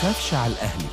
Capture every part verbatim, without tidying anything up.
تخافش على الأهلي.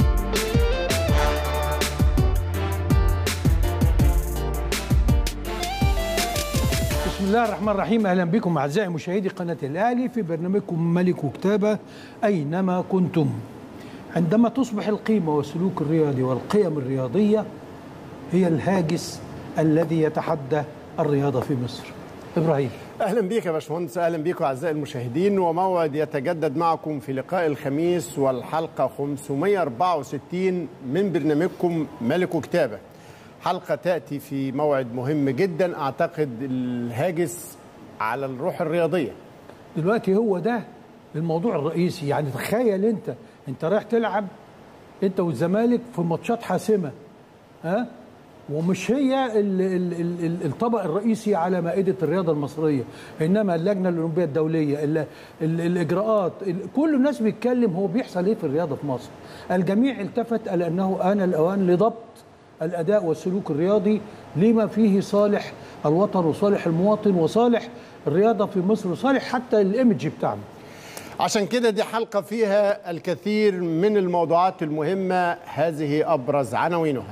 بسم الله الرحمن الرحيم. أهلا بكم أعزائي مشاهدي قناة الأهلي في برنامجكم ملك وكتابة أينما كنتم. عندما تصبح القيمة والسلوك الرياضي والقيم الرياضية هي الهاجس الذي يتحدى الرياضة في مصر. إبراهيم، أهلا بيك يا باشمهندس، أهلا بيكم أعزائي المشاهدين، وموعد يتجدد معكم في لقاء الخميس والحلقة خمسمائة وأربعة وستين من برنامجكم ملك وكتابة. حلقة تأتي في موعد مهم جدا، أعتقد الهاجس على الروح الرياضية. دلوقتي هو ده الموضوع الرئيسي. يعني تخيل أنت أنت رايح تلعب أنت والزمالك في ماتشات حاسمة، ها، ومش هي ال ال ال الطبق الرئيسي على مائدة الرياضة المصرية، إنما اللجنة الأولمبية الدولية، ال ال الإجراءات، كل الناس بيتكلم هو بيحصل إيه في الرياضة في مصر. الجميع التفت إلى أنه آن الأوان لضبط الأداء والسلوك الرياضي لما فيه صالح الوطن وصالح المواطن وصالح الرياضة في مصر وصالح حتى الإيمج بتاعنا. عشان كده دي حلقة فيها الكثير من الموضوعات المهمة، هذه أبرز عناوينها.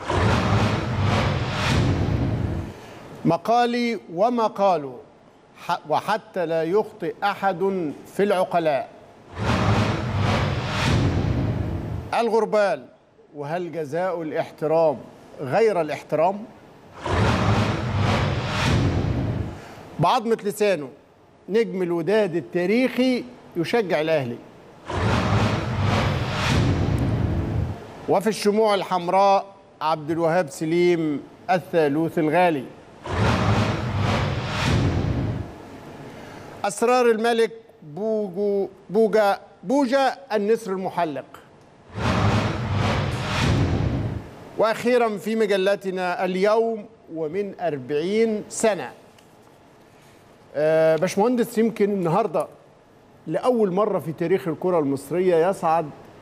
مقالي وما قالوا وحتى لا يخطئ أحد في العقلاء. الغربال، وهل جزاء الاحترام غير الاحترام؟ بعضمة لسانه، نجم الوداد التاريخي يشجع الأهلي. وفي الشموع الحمراء عبد الوهاب سليم الثالوث الغالي. أسرار الملك بوجو بوجا بوجا النسر المحلق. وأخيرا في مجلتنا اليوم ومن أربعين سنة. أه باشمهندس، يمكن النهاردة لأول مرة في تاريخ الكرة المصرية يصعد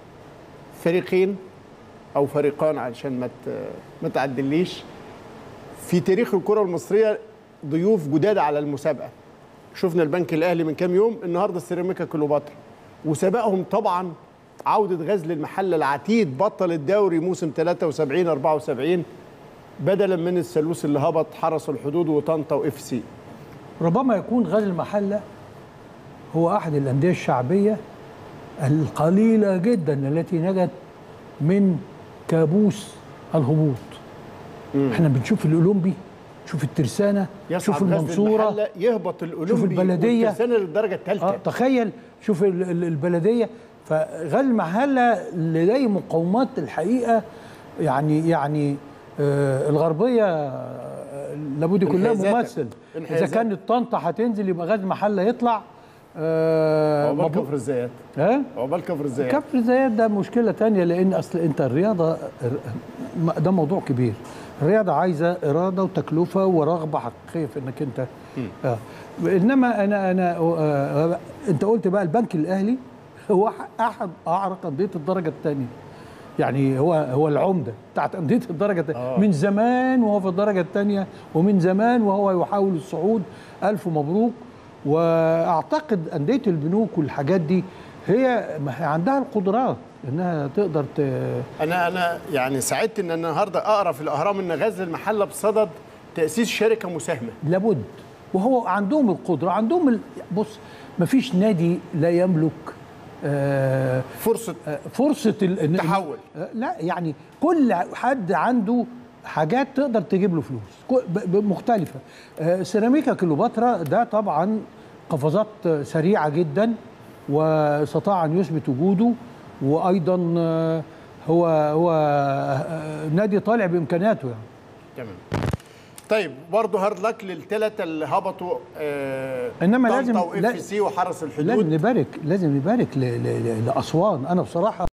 فريقين أو فريقان علشان ما ما تعدليش في تاريخ الكرة المصرية ضيوف جداد على المسابقة. شفنا البنك الأهلي من كام يوم، النهاردة السيراميكا كليوباترا، وسبقهم طبعا عودة غزل المحلة العتيد بطل الدوري موسم ثلاثة وسبعين أربعة وسبعين بدلا من الثالوث اللي هبط حرس الحدود وطنطا واف سي. ربما يكون غزل المحلة هو أحد الأندية الشعبية القليلة جدا التي نجت من كابوس الهبوط. مم. احنا بنشوف الأولمبي، شوف الترسانة، شوف المنصورة، يهبط الأولمبي، شوف البلدية والترسانة للدرجة الثالثة. آه تخيل، شوف البلدية. فغزل المحلة لديه مقاومات الحقيقة، يعني يعني آه الغربية آه لابد يكون لها ممثل. إذا كانت طنطا هتنزل يبقى غزل المحلة يطلع. آه عقبال كفر الزيات. ها؟ عقبال كفر الزيات. كفر الزيات ده مشكلة تانية، لأن أصل أنت الرياضة ده موضوع كبير. الرياضة عايزة إرادة وتكلفة ورغبة حقيقية في إنك أنت آه. إنما أنا أنا آه أنت قلت بقى البنك الأهلي هو أحد أعرق أندية الدرجة الثانية. يعني هو هو العمدة بتاعت أندية الدرجة الثانية آه. من زمان وهو في الدرجة الثانية، ومن زمان وهو يحاول الصعود. ألف مبروك. وأعتقد أندية البنوك والحاجات دي هي عندها القدرات انها تقدر ت... انا انا يعني سعدت ان النهارده اقرا في الاهرام ان غزل المحله بصدد تاسيس شركه مساهمه. لابد، وهو عندهم القدره، عندهم ال... بص، ما فيش نادي لا يملك آه فرصه آه فرصه التحول. آه لا، يعني كل حد عنده حاجات تقدر تجيب له فلوس مختلفه. آه سيراميكا كليوباترا ده طبعا قفزات سريعه جدا، واستطاع ان يثبت وجوده، وايضا هو هو نادي طالع بامكانياته يعني. تمام. طيب برضه هارد لك للثلاثه اللي هبطوا، آه انما لازم واف سي وحرس الحدود. لازم نبارك لازم نبارك لاسوان. انا بصراحه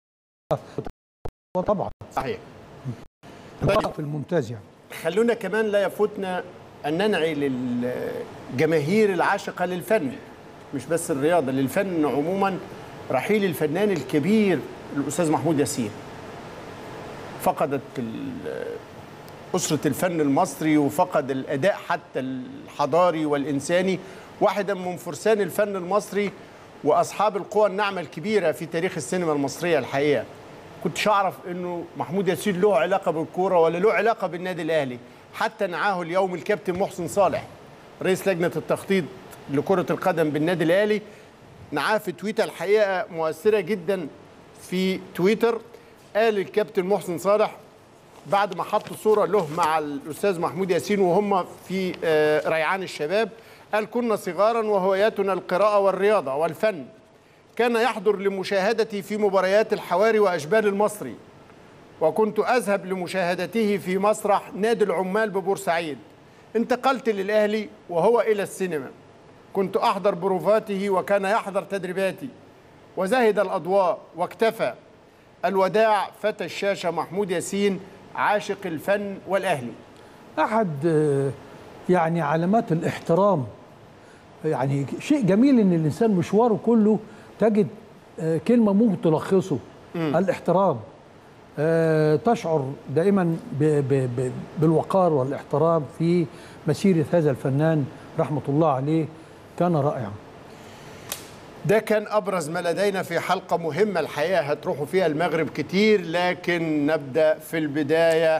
طبعا صحيح. طيب في الممتاز يعني. خلونا كمان لا يفوتنا ان ننعي للجماهير العاشقه للفن، مش بس الرياضه، للفن عموما. رحيل الفنان الكبير الأستاذ محمود ياسين. فقدت أسرة الفن المصري وفقد الأداء حتى الحضاري والإنساني، واحدا من فرسان الفن المصري واصحاب القوى الناعمه الكبيره في تاريخ السينما المصريه الحقيقه. كنتش اعرف انه محمود ياسين له علاقه بالكوره ولا له علاقه بالنادي الاهلي، حتى نعاه اليوم الكابتن محسن صالح رئيس لجنه التخطيط لكره القدم بالنادي الاهلي، نعاه في تويتر الحقيقه مؤثره جدا في تويتر. قال الكابتن محسن صالح بعد ما حط صوره له مع الاستاذ محمود ياسين وهم في ريعان الشباب، قال: كنا صغارا وهواياتنا القراءه والرياضه والفن، كان يحضر لمشاهدتي في مباريات الحواري واشبال المصري، وكنت اذهب لمشاهدته في مسرح نادي العمال ببورسعيد. انتقلت للاهلي وهو الى السينما، كنت احضر بروفاته وكان يحضر تدريباتي، وزهد الاضواء واكتفى. الوداع فتى الشاشه محمود ياسين، عاشق الفن والاهلي. احد يعني علامات الاحترام، يعني شيء جميل ان الانسان مشواره كله تجد كلمه ممكن تلخصه. م. الاحترام. تشعر دائما ب ب ب بالوقار والاحترام في مسيره هذا الفنان رحمه الله عليه، كان رائعا. ده كان ابرز ما لدينا في حلقه مهمه الحقيقه هتروحوا فيها المغرب كتير، لكن نبدا في البدايه.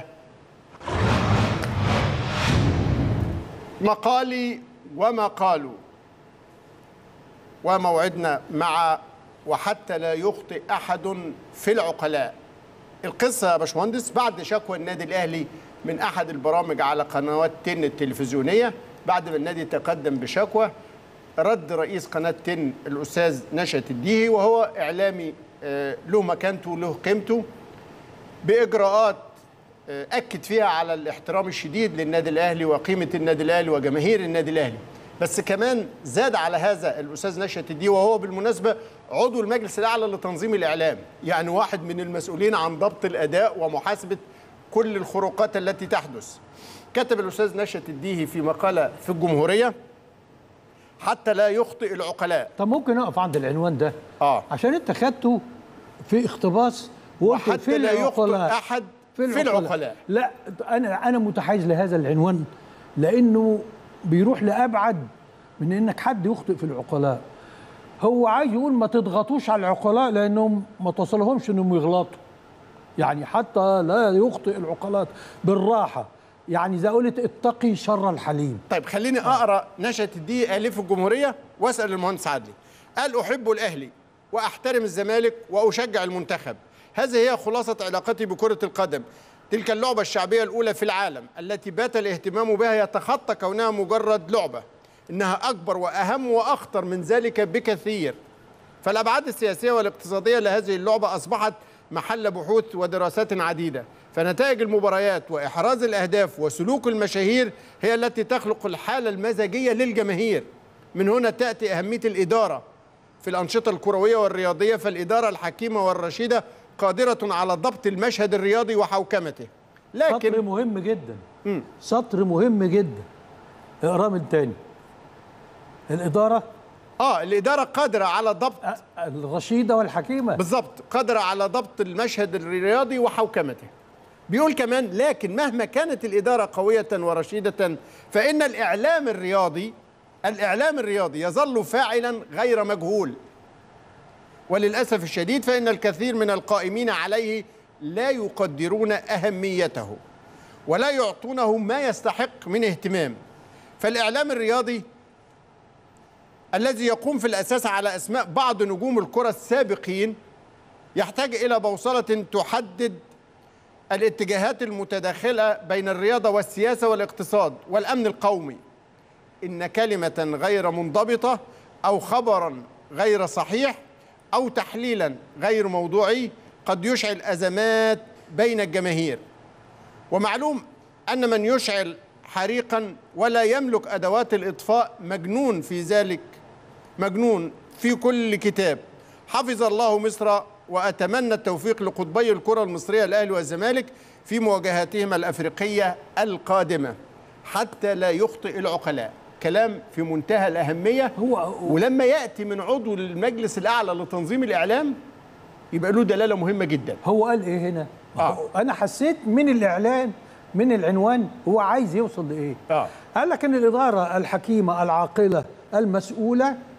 مقالي وما قالوا، وموعدنا مع وحتى لا يخطئ أحد في العقلاء. القصة يا باشمهندس بعد شكوى النادي الأهلي من أحد البرامج على قنوات تن التلفزيونية، بعد ما النادي تقدم بشكوى، رد رئيس قناة تن الأستاذ نشأت الديهي، وهو إعلامي له مكانته وله قيمته، بإجراءات أكد فيها على الاحترام الشديد للنادي الأهلي وقيمة النادي الأهلي وجماهير النادي الأهلي. بس كمان زاد على هذا الأستاذ نشأت الديهي، وهو بالمناسبة عضو المجلس الأعلى لتنظيم الإعلام، يعني واحد من المسؤولين عن ضبط الأداء ومحاسبة كل الخروقات التي تحدث. كتب الأستاذ نشأت الديهي في مقالة في الجمهورية: حتى لا يخطئ العقلاء. طب ممكن أقف عند العنوان ده؟ آه عشان أنت خدته في اقتباس وحتى في لا يخطئ أحد في العقلاء. في العقلاء. لا، أنا أنا متحيز لهذا العنوان لأنه بيروح لأبعد من إنك حد يخطئ في العقلاء. هو عايز يقول ما تضغطوش على العقلاء لأنهم ما توصلهمش إنهم يغلطوا. يعني حتى لا يخطئ العقلاء بالراحة، يعني إذا قلت اتقي شر الحليم. طيب خليني أقرأ نشأت الديهي قال في الجمهورية وأسأل المهندس عدلي. قال: أحب الأهلي وأحترم الزمالك وأشجع المنتخب، هذه هي خلاصة علاقتي بكرة القدم، تلك اللعبة الشعبية الأولى في العالم التي بات الاهتمام بها يتخطى كونها مجرد لعبة، إنها أكبر وأهم وأخطر من ذلك بكثير. فالأبعاد السياسية والاقتصادية لهذه اللعبة أصبحت محل بحوث ودراسات عديدة، فنتائج المباريات وإحراز الأهداف وسلوك المشاهير هي التي تخلق الحالة المزاجية للجماهير. من هنا تأتي أهمية الإدارة في الأنشطة الكروية والرياضية، فالإدارة الحكيمة والرشيدة قادرة على ضبط المشهد الرياضي وحوكمته. لكن سطر مهم جدا. م. سطر مهم جدا. اقراه من تاني. الإدارة اه الإدارة قادرة على ضبط الرشيدة والحكيمة، بالضبط، قادرة على ضبط المشهد الرياضي وحوكمته. بيقول كمان: لكن مهما كانت الإدارة قوية ورشيدة فإن الإعلام الرياضي الإعلام الرياضي يظل فاعلا غير مجهول، وللأسف الشديد فإن الكثير من القائمين عليه لا يقدرون أهميته ولا يعطونه ما يستحق من اهتمام. فالإعلام الرياضي الذي يقوم في الأساس على أسماء بعض نجوم الكرة السابقين يحتاج إلى بوصلة تحدد الاتجاهات المتداخلة بين الرياضة والسياسة والاقتصاد والأمن القومي. إن كلمة غير منضبطة أو خبرا غير صحيح أو تحليلا غير موضوعي قد يشعل أزمات بين الجماهير. ومعلوم أن من يشعل حريقا ولا يملك أدوات الإطفاء مجنون في ذلك، مجنون في كل كتاب. حفظ الله مصر، وأتمنى التوفيق لقطبي الكرة المصرية الأهلي والزمالك في مواجهاتهما الأفريقية القادمة، حتى لا يخطئ العقلاء. كلام في منتهى الأهمية. هو, هو ولما يأتي من عضو المجلس الأعلى لتنظيم الإعلام يبقى له دلالة مهمة جدا. هو قال إيه هنا؟ آه. أنا حسيت من الإعلان من العنوان هو عايز يوصل لإيه؟ آه. قال لك إن الإدارة الحكيمة العاقلة المسؤولة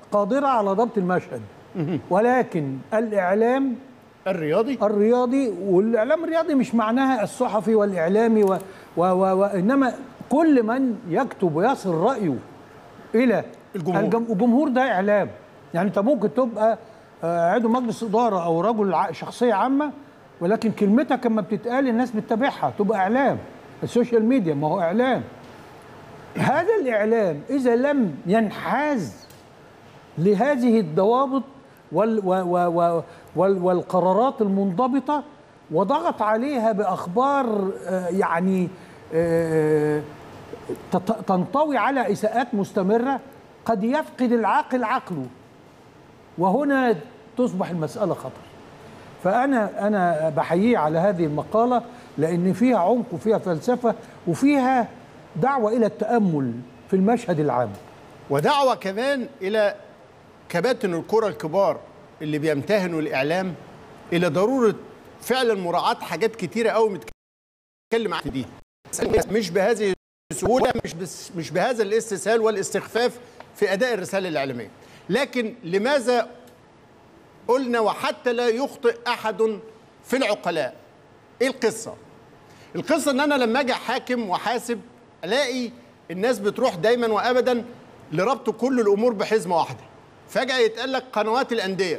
قادره على ضبط المشهد، ولكن الاعلام الرياضي الرياضي والاعلام الرياضي مش معناها الصحفي والاعلامي و و و وانما كل من يكتب ويصل رايه الى الجمهور. الجم- الجمهور ده اعلام. يعني انت ممكن تبقى آه، عضو مجلس اداره او رجل ع- شخصيه عامه، ولكن كلمتك لما بتتقال الناس بتتابعها، تبقى اعلام. السوشيال ميديا ما هو اعلام. هذا الاعلام اذا لم ينحاز لهذه الضوابط وال و و و وال والقرارات المنضبطه وضغط عليها باخبار آه، يعني آه، تت- تنطوي على اساءات مستمره، قد يفقد العاقل عقله، وهنا تصبح المساله خطر. فانا انا بحييه على هذه المقاله لان فيها عمق وفيها فلسفه وفيها دعوه الى التامل في المشهد العام. ودعوة كمان إلى كباتن الكرة الكبار اللي بيمتهنوا الإعلام إلى ضرورة فعلا مراعاة حاجات كتيرة قوي متكلم عنها دي، مش بهذه السهولة، مش بس مش بهذا الاستسهال والاستخفاف في أداء الرسالة الإعلامية. لكن لماذا قلنا وحتى لا يخطئ أحد في العقلاء؟ إيه القصة؟ القصة إن أنا لما أجي حاكم وحاسب ألاقي الناس بتروح دايما وأبدا لربط كل الأمور بحزمة واحدة. فجأة يتقال لك قنوات الأندية،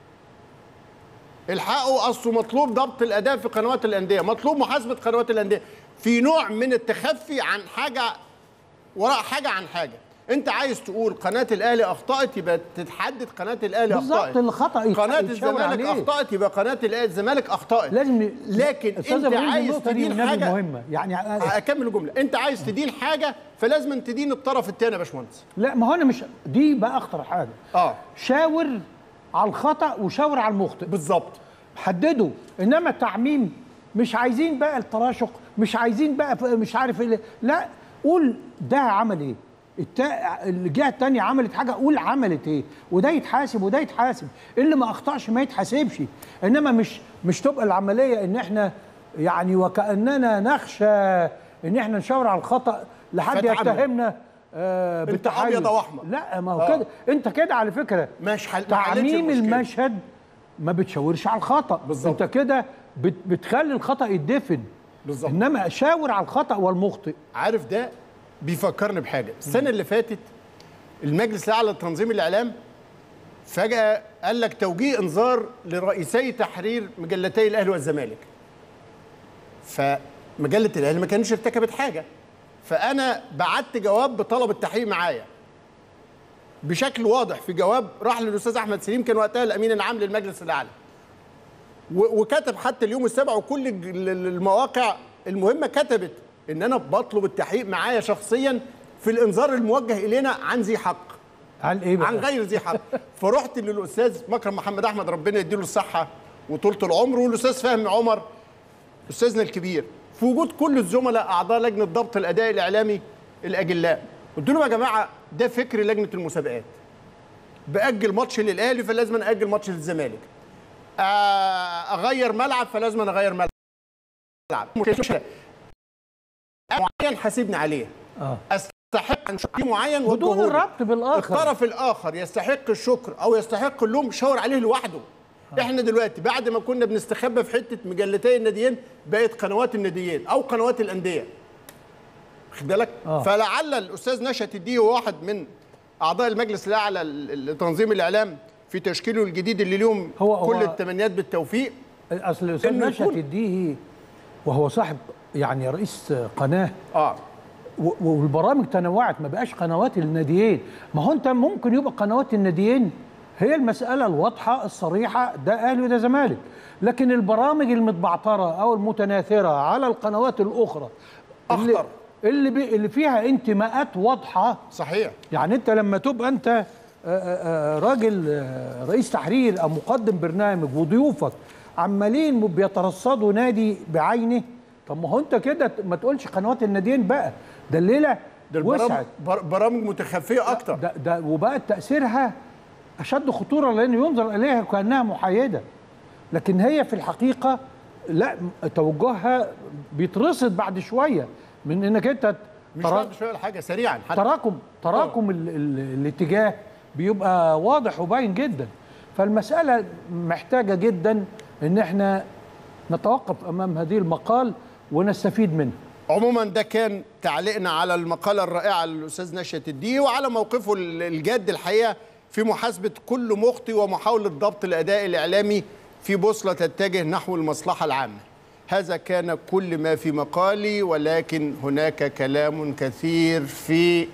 الحقوا أصله مطلوب ضبط الأداء في قنوات الأندية، مطلوب محاسبة قنوات الأندية، في نوع من التخفي عن حاجة وراء حاجة عن حاجة. أنت عايز تقول قناة الأهلي أخطأت يبقى تتحدد قناة الأهلي أخطأت، بالظبط. الخطأ قناة يتشاور الزمالك عليه. أخطأت يبقى قناة الأهلي الزمالك أخطأت. لازم لكن أنت عايز تدين حاجة مهمه يعني أكمل الجملة، أنت عايز تدين حاجة فلازم تدين الطرف الثاني يا باشمهندس. لا، ما هو انا مش دي بقى اخطر حاجه. اه شاور على الخطا وشاور على المخطئ بالظبط، حدده. انما التعميم مش عايزين بقى التراشق، مش عايزين بقى مش عارف ايه، لا قول ده عمل ايه، التا... الجهه الثانيه عملت حاجه، قول عملت ايه، وده يتحاسب وده يتحاسب، اللي ما اخطاش ما يتحاسبش. انما مش مش تبقى العمليه ان احنا يعني وكاننا نخشى ان احنا نشاور على الخطا لحد يتهمنا آه انت ابيض او احمر. لا، ما هو آه. كده انت كده على فكره مش حل... تعميم المشهد ما بتشاورش على الخطا بالظبط. انت كده بت... بتخلي الخطا يدفن بالظبط، انما شاور على الخطا والمخطئ. عارف ده بيفكرني بحاجه، السنه اللي فاتت المجلس الاعلى لتنظيم الاعلام فجاه قال لك توجيه انذار لرئيسي تحرير مجلتي الاهلي والزمالك. فمجله الاهلي ما كانتش ارتكبت حاجه، فانا بعت جواب بطلب التحقيق معايا بشكل واضح، في جواب راح للاستاذ احمد سليم كان وقتها الامين العام للمجلس الاعلى، وكتب حتى اليوم السابع وكل المواقع المهمه كتبت ان انا بطلب التحقيق معايا شخصيا في الانذار الموجه الينا عن ذي حق. عن ايه بقى؟ عن غير ذي حق. فرحت للاستاذ مكرم محمد احمد ربنا يديله الصحه وطولة العمر، والاستاذ فهمي عمر استاذنا الكبير، في وجود كل الزملاء اعضاء لجنه ضبط الاداء الاعلامي الاجلاء. قلت لهم يا جماعه ده فكر لجنه المسابقات، باجل ماتش للاهلي فلازم أنا اجل ماتش للزمالك، اغير ملعب فلازم أنا اغير ملعب، معين حاسبني عليه، آه. استحق عن شيء معين بدون الربط بالاخر. الطرف الاخر يستحق الشكر او يستحق اللوم، شاور عليه لوحده. آه. احنا دلوقتي بعد ما كنا بنستخبى في حته مجلتي الناديين بقت قنوات الناديين او قنوات الانديه، خد بالك. آه. فلعل الاستاذ نشأت الديه واحد من اعضاء المجلس الاعلى لتنظيم الاعلام في تشكيله الجديد اللي ليهم هو كل هو التمنيات بالتوفيق. اصل الاستاذ نشأت الديه وهو صاحب يعني رئيس قناه اه والبرامج تنوعت، ما بقاش قنوات الناديين. ما هو انت ممكن يبقى قنوات الناديين هي المساله الواضحه الصريحه، ده اهلي وده زمالك، لكن البرامج المتبعتره او المتناثره على القنوات الاخرى اخطر، اللي اللي, اللي فيها انتماءات واضحه. صحيح. يعني انت لما تبقى انت راجل رئيس تحرير او مقدم برنامج وضيوفك عمالين بيترصدوا نادي بعينه، طب ما هو انت كده ما تقولش قنوات الناديين بقى، ده الليله ده وسعت برامج متخفيه اكتر، ده, ده وبقت تاثيرها اشد خطوره لانه ينظر اليها كانها محايده، لكن هي في الحقيقه لا، توجهها بيترصد بعد شويه من انك انت مش بعد شويه ولا حاجه، سريعا حتى تراكم تراكم ال ال الاتجاه بيبقى واضح وباين جدا. فالمساله محتاجه جدا ان احنا نتوقف امام هذه المقال ونستفيد منه. عموما ده كان تعليقنا على المقاله الرائعه للاستاذ نشأت الدين وعلى موقفه الجاد الحقيقه في محاسبه كل مخطئ ومحاوله ضبط الاداء الاعلامي في بوصله تتجه نحو المصلحه العامه. هذا كان كل ما في مقالي، ولكن هناك كلام كثير في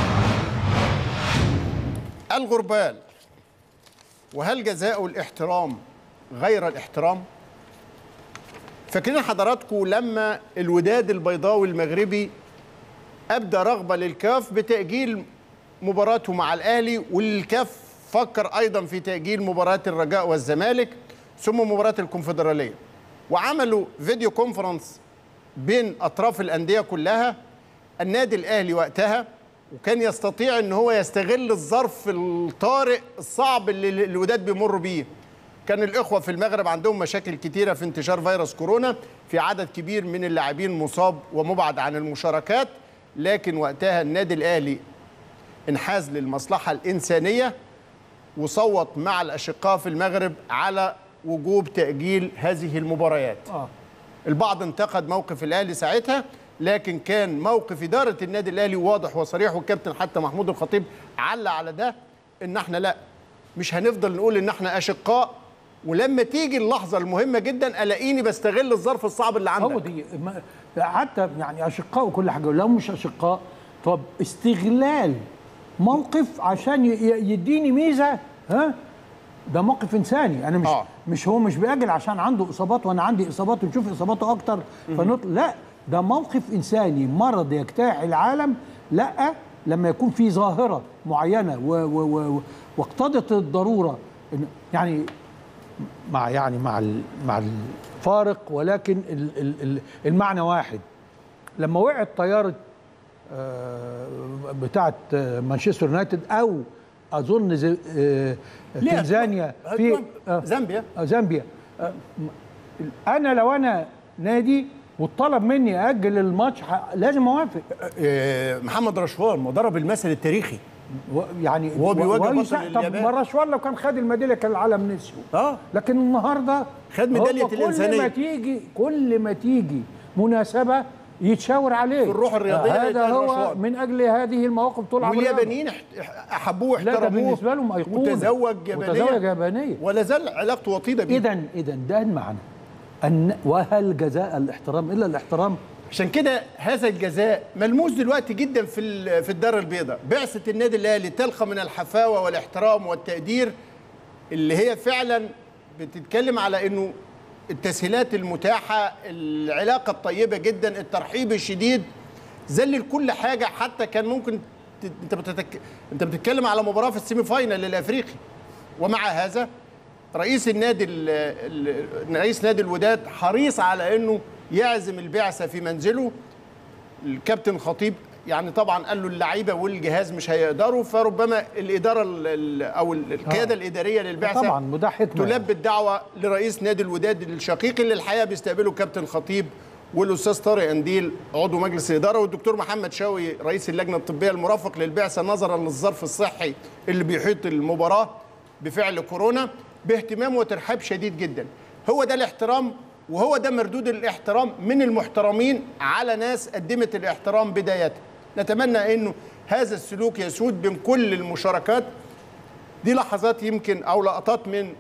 الغربال. وهل جزاء الاحترام غير الاحترام؟ فاكرين حضراتكم لما الوداد البيضاوي المغربي أبدى رغبة للكاف بتأجيل مباراته مع الأهلي، والكاف فكر أيضا في تأجيل مباراة الرجاء والزمالك ثم مباراة الكونفدرالية، وعملوا فيديو كونفرنس بين أطراف الأندية كلها. النادي الأهلي وقتها وكان يستطيع أن هو يستغل الظرف الطارئ الصعب اللي الوداد بيمر بيه. كان الإخوة في المغرب عندهم مشاكل كتيرة في انتشار فيروس كورونا، في عدد كبير من اللاعبين مصاب ومبعد عن المشاركات، لكن وقتها النادي الأهلي انحاز للمصلحة الإنسانية وصوت مع الأشقاء في المغرب على وجوب تأجيل هذه المباريات. آه. البعض انتقد موقف الأهلي ساعتها، لكن كان موقف إدارة النادي الأهلي واضح وصريح، والكابتن حتى محمود الخطيب علّى على ده، إن احنا لا مش هنفضل نقول إن احنا أشقاء، ولما تيجي اللحظة المهمة جدا ألاقيني بستغل الظرف الصعب اللي عندك. هو دي حتى يعني أشقاء وكل حاجة، لو مش أشقاء طب استغلال موقف عشان يديني ميزة، ها ده موقف إنساني. أنا مش آه. مش هو مش بيأجل عشان عنده إصابات وأنا عندي إصابات ونشوف إصاباته أكتر فنطلع، لا ده موقف إنساني، مرض يجتاح العالم. لا لما يكون في ظاهرة معينة واقتضت الضرورة يعني مع يعني مع مع الفارق، ولكن المعنى واحد. لما وقعت طياره بتاعه مانشستر يونايتد او اظن تنزانيا في زامبيا زامبيا انا لو انا نادي وطلب مني اجل الماتش لازم اوافق. محمد رشوان مدرب المثل التاريخي يعني هو بيواجه بطل اليابان. طب ما رشوان لو كان خد الميداليه كان العالم نسيه. اه لكن النهارده خد ميداليه الانسانيه. كل ما تيجي كل ما تيجي مناسبه يتشاور عليه في الروح الرياضيه. هذا هو رشوان. من اجل هذه المواقف طول عمره. واليابانيين احبوه واحترموه. لا ده بالنسبه لهم ايقونه. متزوج يابانيه متزوج يابانيه ولا زال علاقته وطيده بيه. اذا اذا ده المعنى ان وهل جزاء الاحترام الا الاحترام. عشان كده هذا الجزاء ملموس دلوقتي جدا في في الدار البيضاء. بعثة النادي الاهلي تلقى من الحفاوة والاحترام والتقدير اللي هي فعلا بتتكلم على انه التسهيلات المتاحة، العلاقة الطيبة جدا، الترحيب الشديد، ذلل كل حاجة. حتى كان ممكن انت بتتك... انت بتتكلم على مباراة في السيمي فاينال الافريقي، ومع هذا رئيس النادي ال... ال... رئيس نادي الوداد حريص على انه يعزم البعثة في منزله. الكابتن خطيب يعني طبعا قال له اللعيبة والجهاز مش هيقدروا، فربما الإدارة أو القيادة آه. الإدارية للبعثة طبعا مداحتنا تلبي الدعوة لرئيس نادي الوداد الشقيق اللي الحقيقة بيستقبله كابتن خطيب والأستاذ طارق أنديل عضو مجلس الإدارة، والدكتور محمد شوقي رئيس اللجنة الطبية المرافق للبعثة، نظرا للظرف الصحي اللي بيحيط المباراة بفعل كورونا، باهتمام وترحاب شديد جدا. هو ده الاحترام، وهو ده مردود الاحترام من المحترمين على ناس قدمت الاحترام بداية. نتمنى انه هذا السلوك يسود بين كل المشاركات. دي لحظات يمكن او لقطات من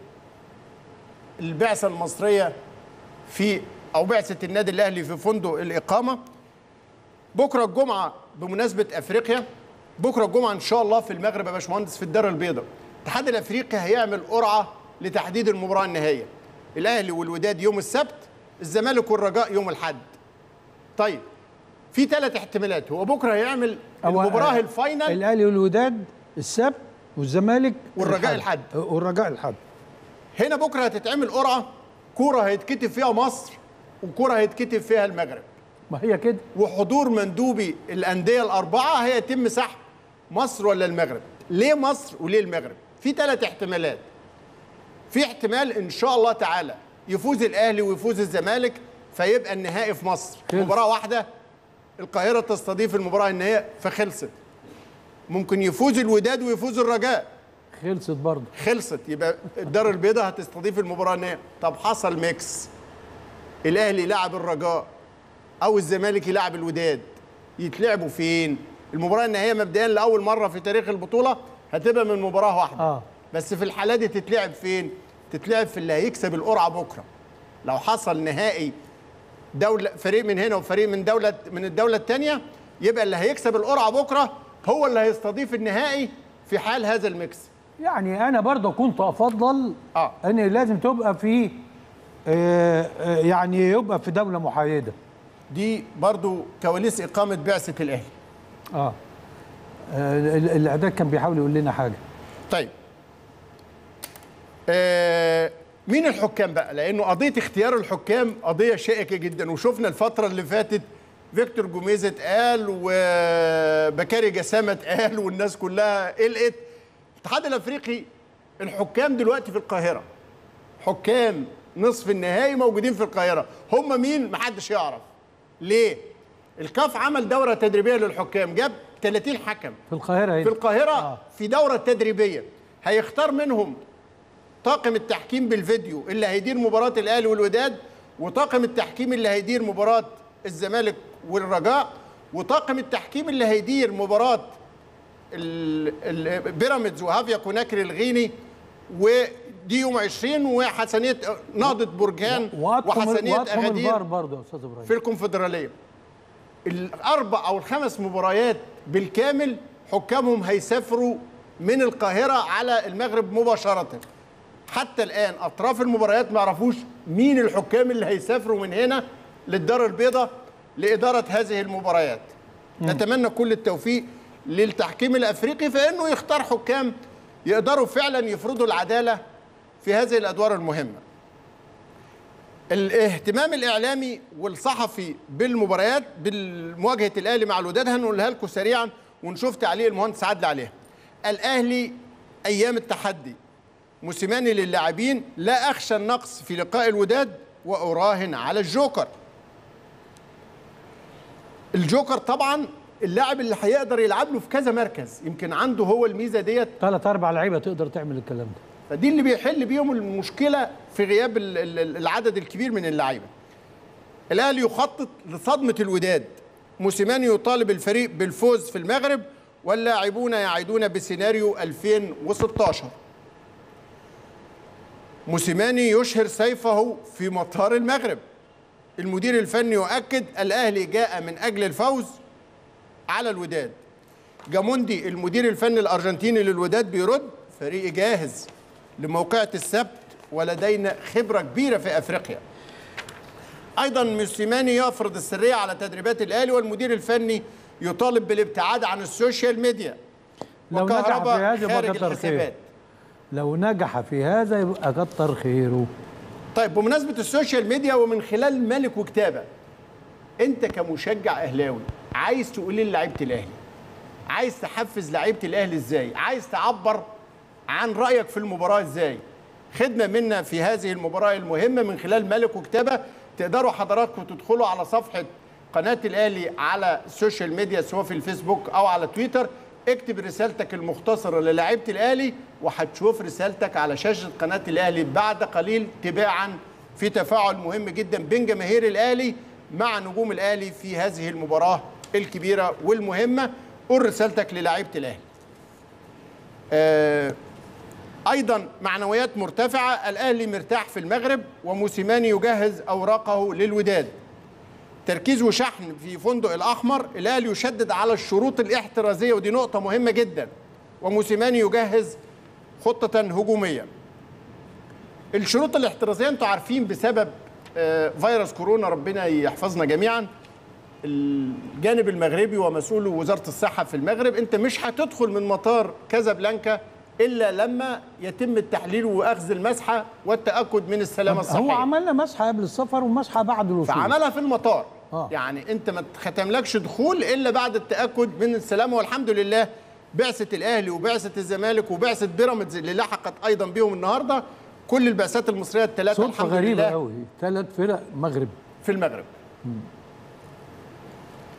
البعثة المصرية في او بعثة النادي الاهلي في فندق الاقامة. بكرة الجمعة بمناسبة افريقيا، بكرة الجمعة ان شاء الله في المغرب يا باشمهندس في الدار البيضاء، الاتحاد الافريقي هيعمل قرعة لتحديد المباراة النهائية. الاهلي والوداد يوم السبت، الزمالك والرجاء يوم الاحد. طيب في ثلاث احتمالات، هو بكره هيعمل المباراه الفاينل الاهلي والوداد السبت والزمالك والرجاء الاحد والرجاء الاحد. هنا بكره هتتعمل قرعه، كوره هيتكتب فيها مصر وكوره هيتكتب فيها المغرب. ما هي كده. وحضور مندوبي الانديه الاربعه هيتم سحب مصر ولا المغرب. ليه مصر وليه المغرب؟ في ثلاث احتمالات. في احتمال ان شاء الله تعالى يفوز الاهلي ويفوز الزمالك فيبقى النهائي في مصر مباراه واحده، القاهره تستضيف المباراه النهائيه فخلصت. ممكن يفوز الوداد ويفوز الرجاء خلصت برضه. خلصت، يبقى الدار البيضاء هتستضيف المباراه النهائيه. طب حصل ميكس، الاهلي لعب الرجاء او الزمالك يلعب الوداد، يتلعبوا فين؟ المباراه النهائيه مبدئيا لاول مره في تاريخ البطوله هتبقى من مباراه واحده. آه. بس في الحاله دي تتلعب فين؟ تتلعب في اللي هيكسب القرعه بكره. لو حصل نهائي دوله فريق من هنا وفريق من دوله من الدوله الثانيه، يبقى اللي هيكسب القرعه بكره هو اللي هيستضيف النهائي في حال هذا الميكس. يعني انا برضه كنت افضل اه ان لازم تبقى في آه آه يعني يبقى في دوله محايده. دي برضو كواليس اقامه بعثه الاهلي. اه, آه الاعداد كان بيحاول يقول لنا حاجه. طيب آه مين الحكام بقى؟ لانه قضيه اختيار الحكام قضيه شائكه جدا، وشفنا الفتره اللي فاتت فيكتور جوميز اتقال وبكاري جسامه اتقال والناس كلها قلقت. الاتحاد الافريقي الحكام دلوقتي في القاهره، حكام نصف النهائي موجودين في القاهره، هم مين؟ محدش يعرف. ليه؟ الكاف عمل دوره تدريبيه للحكام، جاب ثلاثين حكم في القاهره هنا. في القاهره آه. في دوره تدريبيه، هيختار منهم طاقم التحكيم بالفيديو اللي هيدير مباراه الاهلي والوداد، وطاقم التحكيم اللي هيدير مباراه الزمالك والرجاء، وطاقم التحكيم اللي هيدير مباراه بيراميدز وهافيا كوناكري الغيني ودي يوم عشرين وحسنيه نهضه برجان وحسنيه اغادير برضه يا استاذ ابراهيم في الكونفدراليه. الاربع او الخمس مباريات بالكامل حكامهم هيسافروا من القاهره على المغرب مباشره. حتى الان اطراف المباريات ما يعرفوش مين الحكام اللي هيسافروا من هنا للدار البيضاء لاداره هذه المباريات. م. نتمنى كل التوفيق للتحكيم الافريقي في انه يختار حكام يقدروا فعلا يفرضوا العداله في هذه الادوار المهمه. الاهتمام الاعلامي والصحفي بالمباريات بالمواجهه الاهلي مع الوداد هنقولها لكم سريعا ونشوف تعليق المهندس عادل عليها. الاهلي ايام التحدي، موسيماني للاعبين: لا اخشى النقص في لقاء الوداد واراهن على الجوكر. الجوكر طبعا اللاعب اللي هيقدر يلعب له في كذا مركز، يمكن عنده هو الميزه ديت، ثلاث اربع لعيبه تقدر تعمل الكلام ده، فدي اللي بيحل بيهم المشكله في غياب العدد الكبير من اللعيبه. الاهلي يخطط لصدمه الوداد، موسيماني يطالب الفريق بالفوز في المغرب واللاعبون يعيدون بسيناريو ألفين وستاشر. موسيماني يشهر سيفه في مطار المغرب، المدير الفني يؤكد الاهلي جاء من اجل الفوز على الوداد. جاموندي المدير الفني الارجنتيني للوداد بيرد: فريق جاهز لموقعة السبت ولدينا خبرة كبيرة في افريقيا. ايضا موسيماني يفرض السرية على تدريبات الاهلي، والمدير الفني يطالب بالابتعاد عن السوشيال ميديا. لو نجح في هذا يبقى كتر خيره. لو نجح في هذا يبقى كتر خيره. طيب بمناسبة السوشيال ميديا ومن خلال ملك وكتابة، انت كمشجع اهلاوي عايز تقول ايه لعيبه الاهلي؟ عايز تحفز لعيبه الاهلي ازاي؟ عايز تعبر عن رايك في المباراه ازاي؟ خدمه منا في هذه المباراه المهمه من خلال ملك وكتابه. تقدروا حضراتكم تدخلوا على صفحه قناه الاهلي على السوشيال ميديا سواء في الفيسبوك او على تويتر، اكتب رسالتك المختصره للاعيبه الاهلي وهتشوف رسالتك على شاشه قناه الاهلي بعد قليل تباعا، في تفاعل مهم جدا بين جماهير الاهلي مع نجوم الاهلي في هذه المباراه الكبيره والمهمه. قول رسالتك للاعيبه الاهلي. آه ايضا معنويات مرتفعه، الاهلي مرتاح في المغرب وموسيماني يجهز اوراقه للوداد. تركيز وشحن في فندق الاحمر، الاهلي يشدد على الشروط الاحترازيه ودي نقطه مهمه جدا، وموسيماني يجهز خطه هجوميه. الشروط الاحترازيه انتوا عارفين بسبب آه فيروس كورونا، ربنا يحفظنا جميعا. الجانب المغربي ومسؤول وزاره الصحه في المغرب، انت مش هتدخل من مطار كازابلانكا الا لما يتم التحليل واخذ المسحه والتاكد من السلامه الصحيه. هو عملنا مسحه قبل السفر ومسحه بعد الوصول، فعملها في المطار. آه. يعني انت ما ختملكش دخول الا بعد التاكد من السلامه، والحمد لله بعثه الاهلي وبعثه الزمالك وبعثه بيراميدز اللي لحقت ايضا بيهم النهارده، كل البعثات المصريه الثلاثه الحمد غريبة لله قوي، ثلاث فرق مغرب في المغرب. م.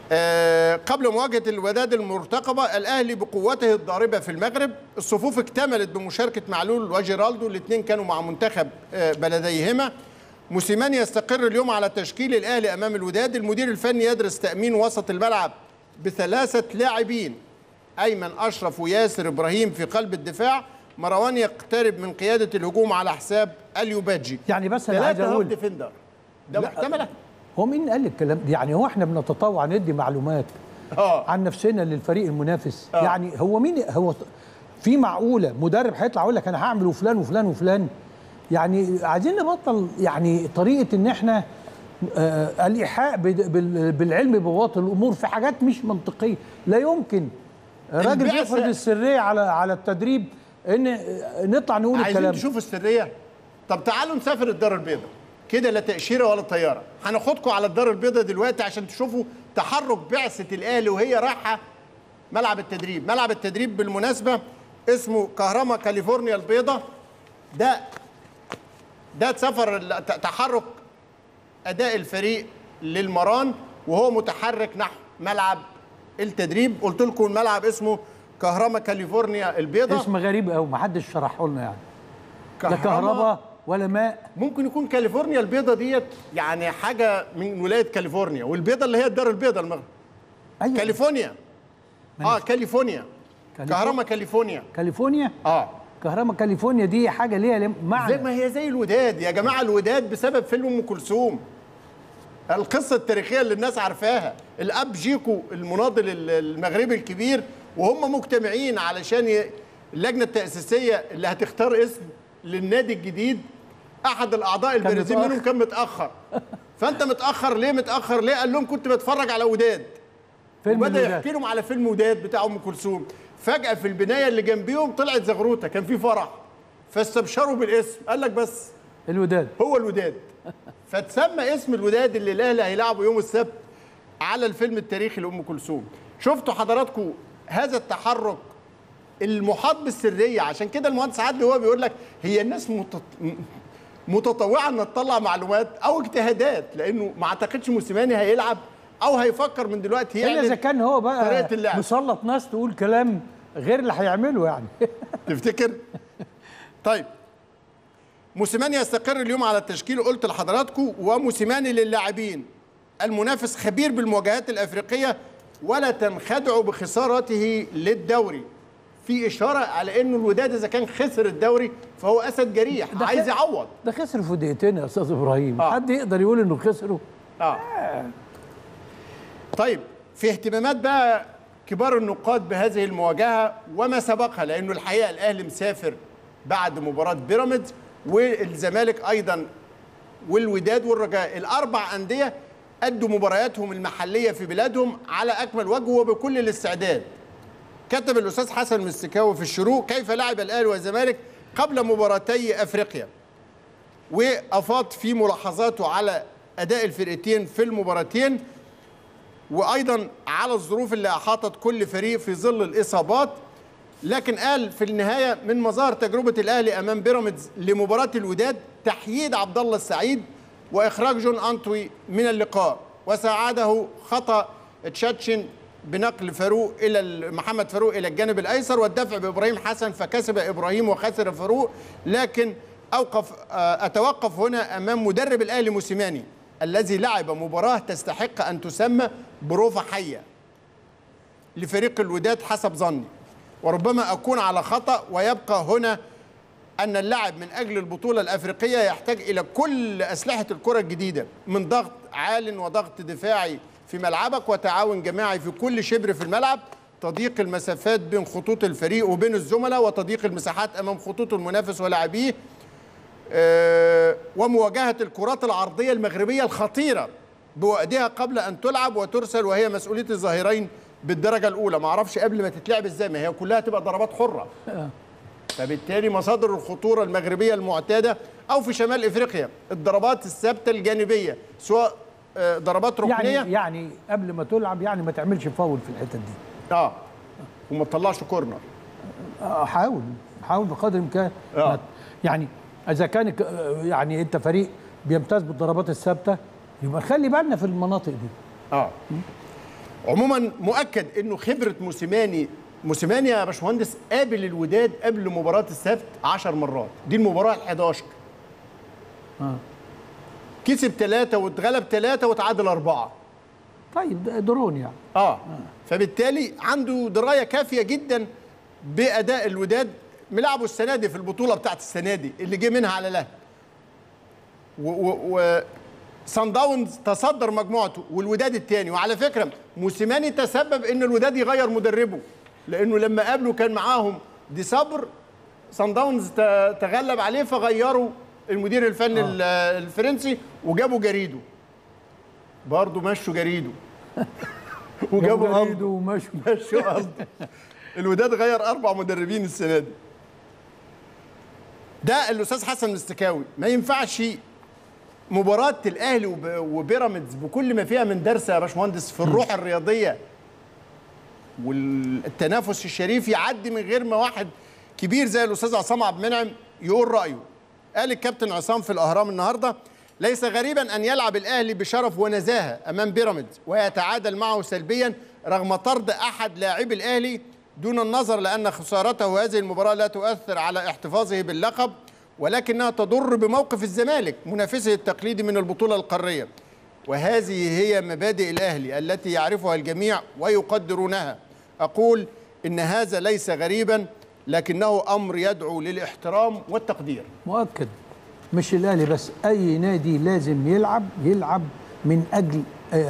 آه قبل مواجهه الوداد المرتقبه، الاهلي بقوته الضاربه في المغرب، الصفوف اكتملت بمشاركه معلول وجيرالدو، الاثنين كانوا مع منتخب آه بلديهما. موسيماني يستقر اليوم على تشكيل الاهلي امام الوداد. المدير الفني يدرس تامين وسط الملعب بثلاثه لاعبين، ايمن اشرف وياسر ابراهيم في قلب الدفاع، مروان يقترب من قياده الهجوم على حساب اليوباجي. يعني بس انا عايز ثلاثه اقول ديفندر، ده محتمله؟ هو مين قال الكلام ده؟ يعني هو احنا بنتطوع ندي معلومات اه عن نفسنا للفريق المنافس؟ آه. يعني هو مين؟ هو في معقوله مدرب هيطلع يقول لك انا هعمل وفلان وفلان وفلان؟ يعني عايزين نبطل يعني طريقه ان احنا آه الايحاء بالعلم ببواطن الامور في حاجات مش منطقيه. لا يمكن راجل بيفرض السريه على على التدريب ان نطلع نقول الكلام. عايزين تشوفوا السريه؟ طب تعالوا نسافر الدار البيضاء كده، لا تاشيره ولا طياره. هناخدكم على الدار البيضاء دلوقتي عشان تشوفوا تحرك بعثه الاهلي وهي رايحه ملعب التدريب. ملعب التدريب بالمناسبه اسمه كهرما كاليفورنيا البيضاء. ده ده سفر تحرك اداء الفريق للمران وهو متحرك نحو ملعب التدريب. قلت لكم الملعب اسمه كهرما كاليفورنيا البيضاء. اسم غريب قوي، ما حدش شرحه لنا يعني. لا كهرباء ولا ماء. ممكن يكون كاليفورنيا البيضاء ديت يعني حاجه من ولايه كاليفورنيا، والبيضاء اللي هي الدار البيضاء المغرب. أيوة. كاليفورنيا. اه كاليفورنيا. كهرما كاليفورنيا. كاليفورنيا؟ اه كهرما كاليفورنيا دي حاجه ليها معنى. زي ما هي زي الوداد يا جماعه. الوداد بسبب فيلم ام كلثوم، القصه التاريخيه اللي الناس عارفاها. الاب جيكو المناضل المغربي الكبير وهم مجتمعين علشان ي... اللجنه التاسيسيه اللي هتختار اسم للنادي الجديد، احد الاعضاء البارزين منهم كان متاخر. فانت متاخر ليه؟ متاخر ليه؟ قال لهم كنت بتفرج على وداد. وبدا يحكي لهم على فيلم وداد بتاع ام كلثوم. فجاه في البنايه اللي جنبيهم طلعت زغروته، كان في فرح فاستبشروا بالاسم. قال لك بس الوداد هو الوداد. فتسمى اسم الوداد اللي الاهلي هيلعبه يوم السبت على الفيلم التاريخي لام كلثوم. شفتوا حضراتكم هذا التحرك المحاط بالسريه؟ عشان كده المهندس عادل هو بيقول لك هي الناس متط... متطوعه ان تطلع معلومات او اجتهادات، لانه ما اعتقدش موسيماني هيلعب او هيفكر من دلوقتي يعني اذا كان هو بقى مسلط ناس تقول كلام غير اللي هيعمله يعني. تفتكر؟ طيب موسيماني يستقر اليوم على التشكيل قلت لحضراتكم، وموسيماني للاعبين المنافس خبير بالمواجهات الافريقيه ولا تنخدعوا بخسارته للدوري. في اشاره على انه الوداد اذا كان خسر الدوري فهو اسد جريح عايز يعوض. ده خسر في دقيقتين يا استاذ ابراهيم. آه. حد يقدر يقول انه خسره؟ اه, آه. طيب في اهتمامات بقى كبار النقاد بهذه المواجهه وما سبقها، لانه الحقيقه الاهلي مسافر بعد مباراه بيراميدز والزمالك ايضا والوداد والرجاء. الاربع انديه ادوا مبارياتهم المحليه في بلادهم على اكمل وجه وبكل الاستعداد. كتب الاستاذ حسن مستكاوي في الشروق كيف لعب الاهلي والزمالك قبل مباراتي افريقيا، وافاض في ملاحظاته على اداء الفرقتين في المباراتين، وايضا على الظروف اللي احاطت كل فريق في ظل الاصابات. لكن قال في النهايه من مظاهر تجربه الاهلي امام بيراميدز لمباراه الوداد تحييد عبد الله السعيد واخراج جون انطوي من اللقاء، وساعده خطا تشاتشن بنقل فاروق الى محمد فاروق الى الجانب الايسر والدفع بابراهيم حسن فكسب ابراهيم وخسر فاروق. لكن اوقف اتوقف هنا امام مدرب الاهلي موسيماني الذي لعب مباراه تستحق ان تسمى بروفه حيه لفريق الوداد حسب ظني، وربما اكون على خطا. ويبقى هنا ان اللاعب من اجل البطوله الافريقيه يحتاج الى كل اسلحه الكره الجديده من ضغط عال وضغط دفاعي في ملعبك وتعاون جماعي في كل شبر في الملعب، تضييق المسافات بين خطوط الفريق وبين الزملاء وتضييق المساحات امام خطوط المنافس ولاعبيه، أه ومواجهه الكرات العرضيه المغربيه الخطيره بوقتها قبل ان تلعب وترسل، وهي مسؤوليه الظهيرين بالدرجه الاولى. ما اعرفش قبل ما تتلعب ازاي، ما هي كلها تبقى ضربات حره. فبالتالي مصادر الخطوره المغربيه المعتاده او في شمال افريقيا الضربات الثابته الجانبيه سواء ضربات ركنيه يعني يعني قبل ما تلعب يعني ما تعملش فاول في الحتت دي. اه وما تطلعش كورنر. آه حاول حاول بقدر الامكان. آه. يعني اذا كان يعني انت فريق بيمتاز بالضربات الثابته يبقى خلي بالنا في المناطق دي. اه عموما مؤكد انه خبره موسيماني موسيماني يا باشمهندس قابل الوداد قبل مباراه السبت عشر مرات، دي المباراه الحداشر. آه. كسب ثلاثه واتغلب ثلاثه وتعادل اربعه. طيب درون يعني. اه, آه. فبالتالي عنده درايه كافيه جدا باداء الوداد. ملعبه السنه دي في البطوله بتاعت السنه دي اللي جه منها على الاهلي. و, و, و صن داونز تصدر مجموعته والوداد الثاني. وعلى فكره موسيماني تسبب ان الوداد يغير مدربه، لانه لما قابله كان معاهم دي صبر، صن داونز تغلب عليه فغيروا المدير الفني آه. الفرنسي وجابوا جريدو. برضه مشوا جريدو وجابوا جريدو ومشوا مشوا قصدي. الوداد غير اربع مدربين السنه دي. ده الاستاذ حسن مستكاوي. ما ينفعش مباراه الاهلي وبيراميدز بكل ما فيها من درس يا باشمهندس في الروح الرياضيه والتنافس الشريف يعدي من غير ما واحد كبير زي الاستاذ عصام عبد المنعم يقول رايه. قال الكابتن عصام في الاهرام النهارده: ليس غريبا ان يلعب الاهلي بشرف ونزاهه امام بيراميدز ويتعادل معه سلبيا رغم طرد احد لاعبي الاهلي، دون النظر لان خسارته هذه المباراه لا تؤثر على احتفاظه باللقب، ولكنها تضر بموقف الزمالك منافسه التقليدي من البطوله القاريه. وهذه هي مبادئ الاهلي التي يعرفها الجميع ويقدرونها. اقول ان هذا ليس غريبا لكنه امر يدعو للاحترام والتقدير. مؤكد مش الاهلي بس، اي نادي لازم يلعب يلعب من اجل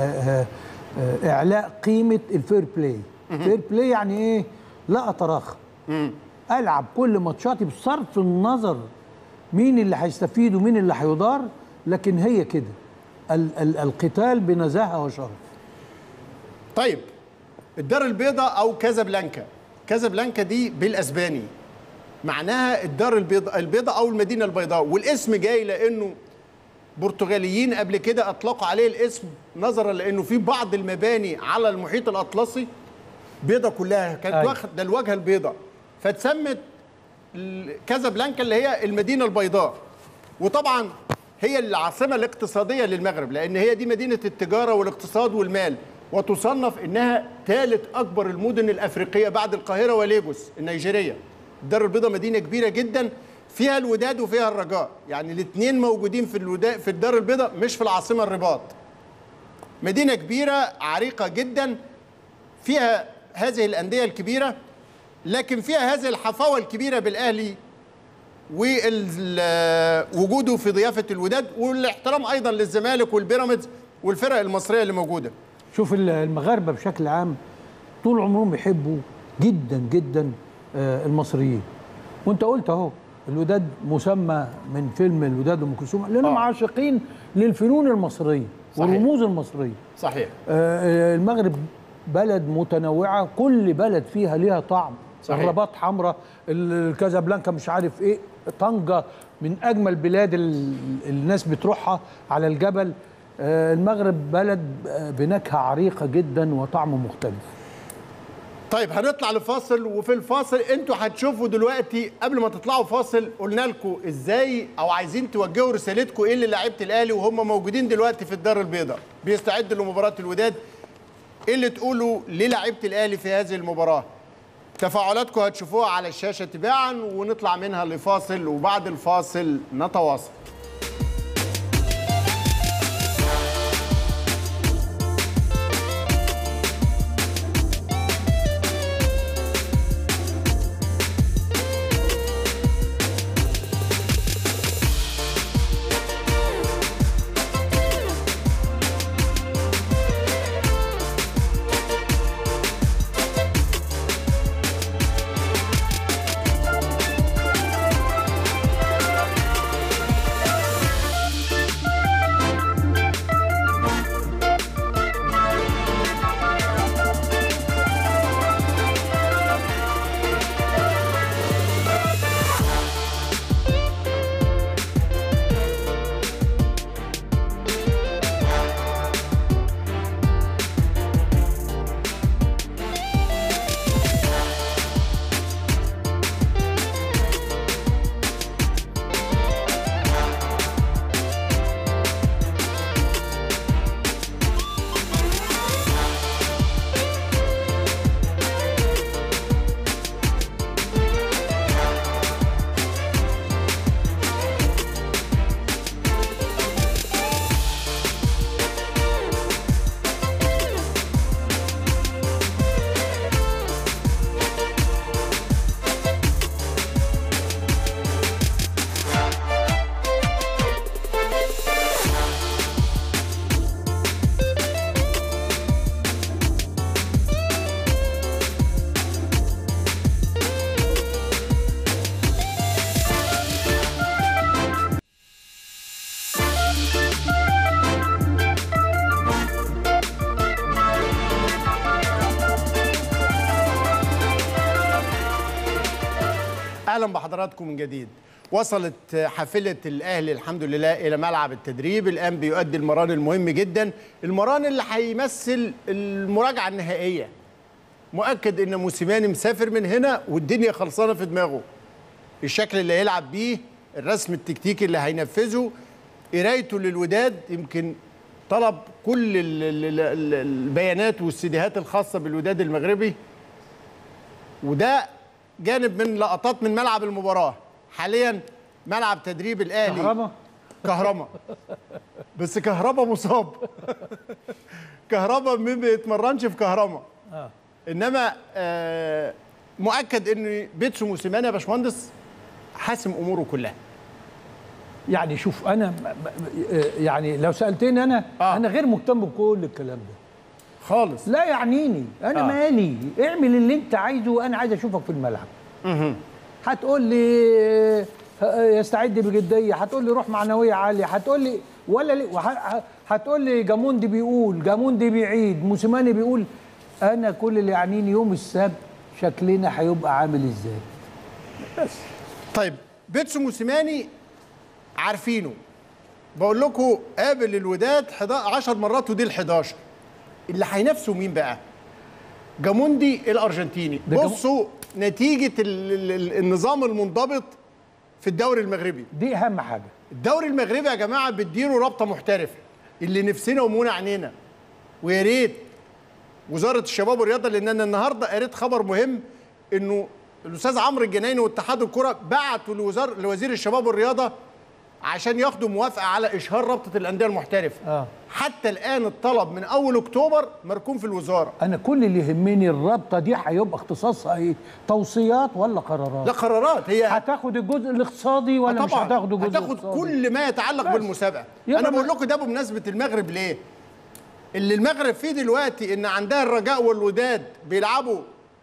اعلاء قيمه الفير بلاي. فير بلاي يعني ايه؟ لا اتراخى، العب كل ماتشاتي بصرف النظر مين اللي هيستفيد ومين اللي هيضار، لكن هي كده ال ال القتال بنزاهه وشرف. طيب الدار البيضاء او كازابلانكا، كازابلانكا دي بالاسباني معناها الدار البيضاء البيضاء او المدينه البيضاء، والاسم جاي لانه برتغاليين قبل كده اطلقوا عليه الاسم نظرا لانه في بعض المباني على المحيط الاطلسي بيضاء كلها كانت واخده الواجهه البيضاء، فتسمت كازابلانكا اللي هي المدينه البيضاء. وطبعا هي العاصمه الاقتصاديه للمغرب لان هي دي مدينه التجاره والاقتصاد والمال، وتصنف انها ثالث اكبر المدن الافريقيه بعد القاهره وليجوس النيجيريه. الدار البيضاء مدينه كبيره جدا فيها الوداد وفيها الرجاء، يعني الاثنين موجودين في الوداد في الدار البيضاء مش في العاصمه الرباط. مدينه كبيره عريقه جدا فيها هذه الانديه الكبيره، لكن فيها هذه الحفاوه الكبيره بالاهلي ووجوده في ضيافه الوداد والاحترام ايضا للزمالك والبيراميدز والفرق المصريه اللي موجوده. شوف المغاربه بشكل عام طول عمرهم بيحبوا جدا جدا المصريين، وانت قلت اهو الوداد مسمى من فيلم الوداد وام كلثوم لانهم آه. عاشقين للفنون المصريه والرموز المصريه. صحيح. آه المغرب بلد متنوعه، كل بلد فيها ليها طعم. صحيح. الرباط حمراء، الكازابلانكا مش عارف ايه، طنجة من اجمل بلاد الناس بتروحها على الجبل. آه المغرب بلد بنكهه عريقه جدا وطعم مختلف. طيب هنطلع لفاصل، وفي الفاصل انتوا هتشوفوا دلوقتي قبل ما تطلعوا فاصل قلنا لكم ازاي او عايزين توجهوا رسالتكم ايه للاعيبه الاهلي وهم موجودين دلوقتي في الدار البيضاء بيستعدوا لمباراه الوداد. ايه اللي تقولوا للاعيبه الاهلي في هذه المباراه؟ تفاعلاتكم هتشوفوها على الشاشه تباعا، ونطلع منها لفاصل وبعد الفاصل نتواصل. اهلا بحضراتكم من جديد. وصلت حافله الاهلي الحمد لله الى ملعب التدريب، الان بيؤدي المران المهم جدا، المران اللي هيمثل المراجعه النهائيه. مؤكد ان موسيماني مسافر من هنا والدنيا خلصانه في دماغه. الشكل اللي هيلعب بيه، الرسم التكتيكي اللي هينفذه، قرايته للوداد، يمكن طلب كل البيانات والسيديهات الخاصه بالوداد المغربي، وده جانب من لقطات من ملعب المباراه. حاليا ملعب تدريب الاهلي كهربا كهربا بس كهربا مصاب كهربا ما بيتمرنش في كهربا آه. انما آه مؤكد ان بيتسو موسيماني يا باشمهندس حاسم اموره كلها. يعني شوف انا يعني لو سالتني انا آه. انا غير مهتم بكل الكلام ده خالص، لا يعنيني انا. آه. مالي، اعمل اللي انت عايزه وانا عايز اشوفك في الملعب. اها هتقول لي يستعد بجديه، هتقول لي روح معنويه عاليه، هتقول لي ولا لي هتقول لي جاموندي بيقول، جاموندي بيعيد، موسيماني بيقول. انا كل اللي يعنيني يوم السبت شكلنا هيبقى عامل ازاي بس. طيب بيتسو موسيماني عارفينه، بقول لكم قابل الوداد عشر مرات ودي الحداشر. اللي هينافسوا مين بقى؟ جاموندي الارجنتيني. بصوا نتيجه النظام المنضبط في الدوري المغربي، دي اهم حاجه. الدوري المغربي يا جماعه بتديره رابطه محترفه اللي نفسنا ومنى عينينا، ويا ريت وزاره الشباب والرياضه، لان انا النهارده قريت خبر مهم انه الاستاذ عمرو الجنايني واتحاد الكره بعتوا لوزاره لوزير الشباب والرياضه عشان ياخدوا موافقه على اشهار رابطه الانديه المحترفه. آه. حتى الان الطلب من اول اكتوبر مركون في الوزاره. انا كل اللي يهمني الرابطه دي هيبقى اختصاصها ايه؟ توصيات ولا قرارات؟ لا قرارات. هي هتاخد الجزء الاقتصادي ولا مش هتاخد الجزء هتاخد الاقتصادي؟ كل ما يتعلق بالمسابقه. انا بقول لكم ده بمناسبه المغرب. ليه؟ اللي المغرب فيه دلوقتي ان عندها الرجاء والوداد بيلعبوا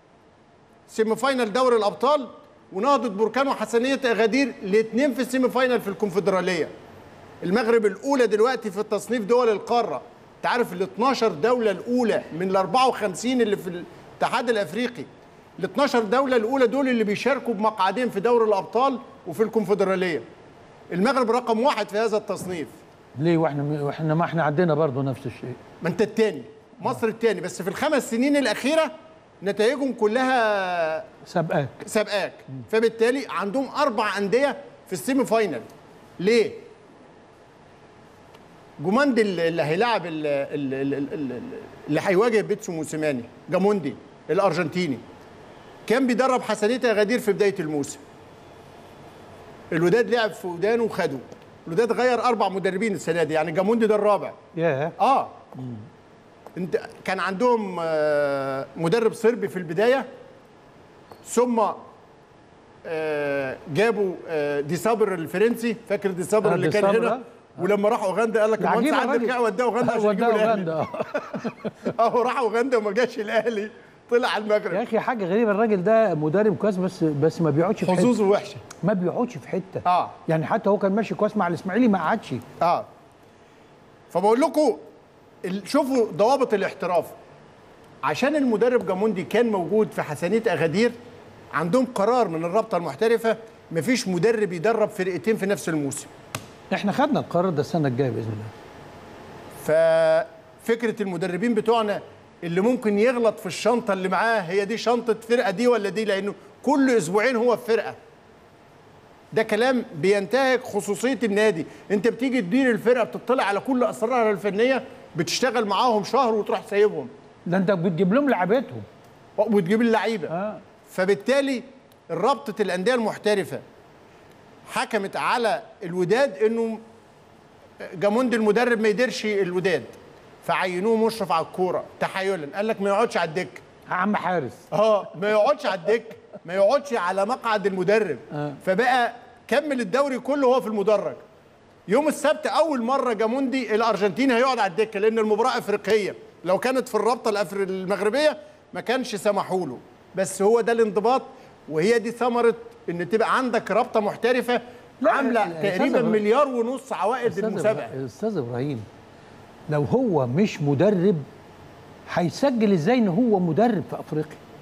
سيمي فاينال دوري الابطال، ونهضه بركان وحسنيه اغادير الاثنين في السيمي فاينال في الكونفدراليه. المغرب الاولى دلوقتي في التصنيف دول القاره. انت عارف ال اتناشر دوله الاولى من ال اربعة وخمسين اللي في الاتحاد الافريقي، ال اتناشر دوله الاولى دول اللي بيشاركوا بمقعدين في دوري الابطال وفي الكونفدراليه. المغرب رقم واحد في هذا التصنيف. ليه واحنا واحنا ما احنا عندنا برضه نفس الشيء؟ ما انت الثاني، مصر الثاني، بس في الخمس سنين الاخيره نتائجهم كلها سابقاك سابقاك فبالتالي عندهم اربع انديه في السيمي فاينال. ليه؟ جوماندي اللي هيلاعب اللي هيواجه بيتسو موسيماني، جاموندي الارجنتيني، كان بيدرب حسنيه اغادير في بدايه الموسم. الوداد لعب في ودان وخده. الوداد غير اربع مدربين السنه دي، يعني جاموندي ده الرابع. ياه yeah. اه مم. انت كان عندهم مدرب صربي في البدايه، ثم جابوا دي صابر الفرنسي، فاكر دي صابر اللي كان هنا، ولما راح اوغندا قال لك المهندس عادل رجع وداه اوغندا عشان يجيبوا الاهلي. اهو راح اوغندا وما جاش الاهلي، طلع على المغرب. يا اخي حاجه غريبه، الراجل ده مدرب كويس بس بس ما بيقعدش في حته، حظوظه وحشه، ما بيقعدش في حته. اه يعني حتى هو كان ماشي كويس مع الاسماعيلي ما قعدش. اه فبقول لكم شوفوا ضوابط الاحتراف. عشان المدرب جاموندي كان موجود في حسنيه اغادير، عندهم قرار من الرابطه المحترفه مفيش مدرب يدرب فرقتين في نفس الموسم. احنا خدنا القرار ده السنه الجايه باذن الله. ففكره المدربين بتوعنا اللي ممكن يغلط في الشنطه اللي معاه، هي دي شنطه فرقه دي ولا دي، لانه كل اسبوعين هو في فرقه. ده كلام بينتهك خصوصيه النادي. انت بتيجي تدير الفرقه بتطلع على كل اسرارها الفنيه، بتشتغل معاهم شهر وتروح سايبهم. ده انت بتجيب لهم لعيبتهم وتجيب اللعيبه. آه. فبالتالي رابطه الانديه المحترفه حكمت على الوداد انه جاموندي المدرب ما يديرش الوداد، فعينوه مشرف على الكوره تحايلا. قال لك ما يقعدش على الدكه يا عم حارس، اه ما يقعدش على الدكه، ما يقعدش على مقعد المدرب. آه. فبقى كمل الدوري كله وهو في المدرج. يوم السبت اول مره جاموندي الارجنتيني هيقعد على الدكه، لان المباراه افريقيه، لو كانت في الرابطه الأفر المغربيه ما كانش سمحوا له. بس هو ده الانضباط، وهي دي ثمره ان تبقى عندك رابطه محترفه عامله تقريبا مليار ونص عوائد المسابقه. استاذ ابراهيم، لو هو مش مدرب هيسجل ازاي ان هو مدرب في افريقيا؟